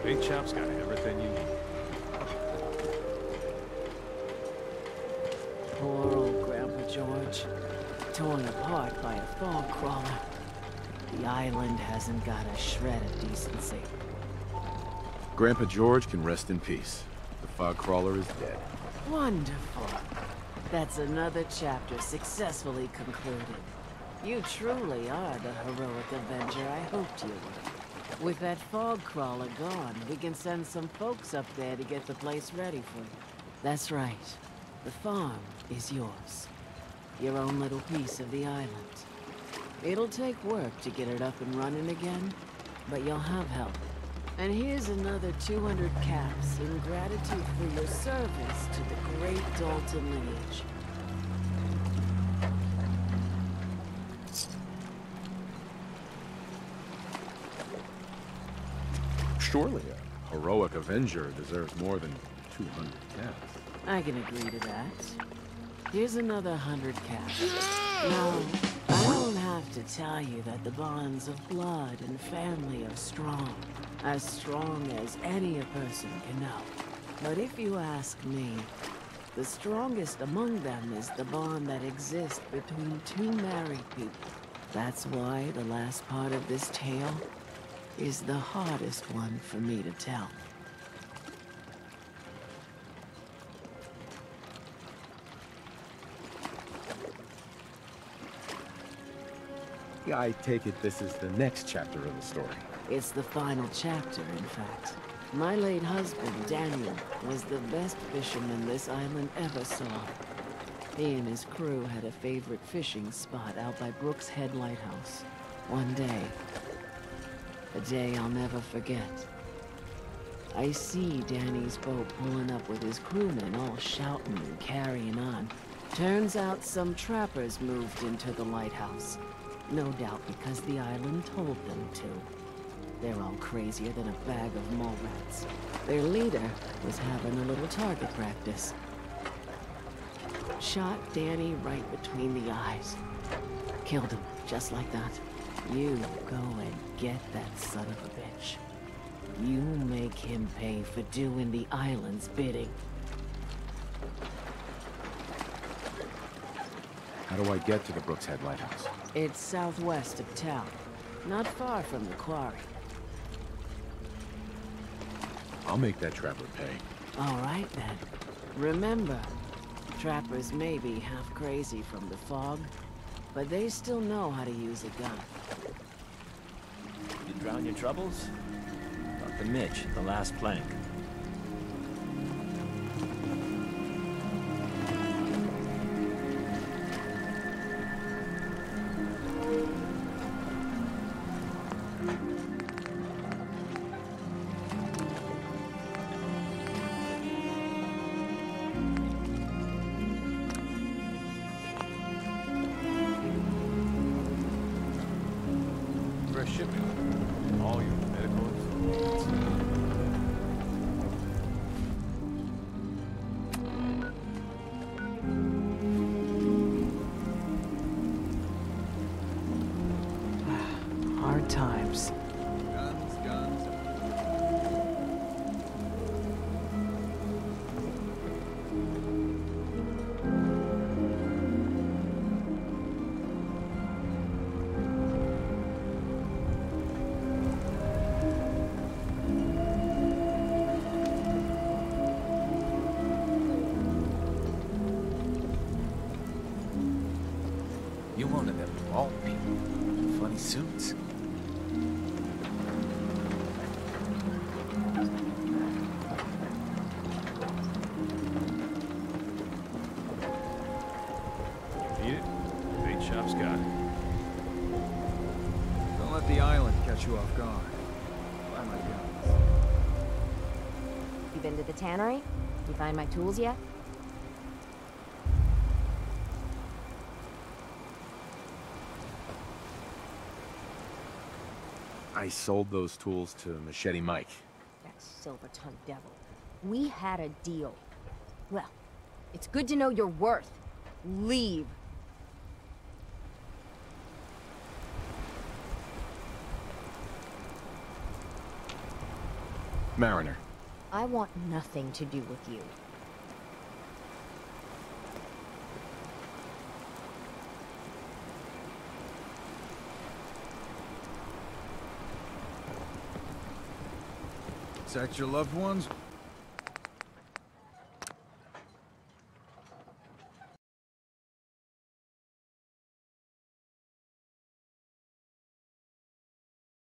Big Chop's got everything you need. Poor old Grandpa George. Torn apart by a fog crawler. The island hasn't got a shred of decency. Grandpa George can rest in peace. The fog crawler is dead. Wonderful. That's another chapter successfully concluded. You truly are the heroic Avenger I hoped you were. With that fog crawler gone, we can send some folks up there to get the place ready for you. That's right. The farm is yours. Your own little piece of the island. It'll take work to get it up and running again, but you'll have help. And here's another 200 caps in gratitude for your service to the great Dalton lineage. Surely a heroic Avenger deserves more than 200 caps. I can agree to that. Here's another 100 caps. Now, I don't have to tell you that the bonds of blood and family are strong. As strong as any a person can know. But if you ask me, the strongest among them is the bond that exists between two married people. That's why the last part of this tale is the hardest one for me to tell. Yeah, I take it this is the next chapter of the story. It's the final chapter, in fact. My late husband, Daniel, was the best fisherman this island ever saw. He and his crew had a favorite fishing spot out by Brooks Head Lighthouse. One day, a day I'll never forget, I see Danny's boat pulling up with his crewmen all shouting and carrying on. Turns out some trappers moved into the lighthouse. No doubt because the island told them to. They're all crazier than a bag of mole rats. Their leader was having a little target practice. Shot Danny right between the eyes. Killed him, just like that. You go and get that son of a bitch. You make him pay for doing the island's bidding. How do I get to the Brooks Head Lighthouse? It's southwest of town, not far from the quarry. I'll make that trapper pay. All right, then. Remember, trappers may be half crazy from the fog, but they still know how to use a gun. You drown your troubles? Talk to Mitch, the last plank. Shipment. All your medical information. Hard times. Guns, guns. You one of them vault people. Funny suits. Need it? Bait shop's got it. Don't let the island catch you off guard. Buy my guns. You been to the tannery? You find my tools yet? I sold those tools to Machete Mike. That silver-tongued devil. We had a deal. Well, it's good to know your worth. Leave. Mariner. I want nothing to do with you. Protect your loved ones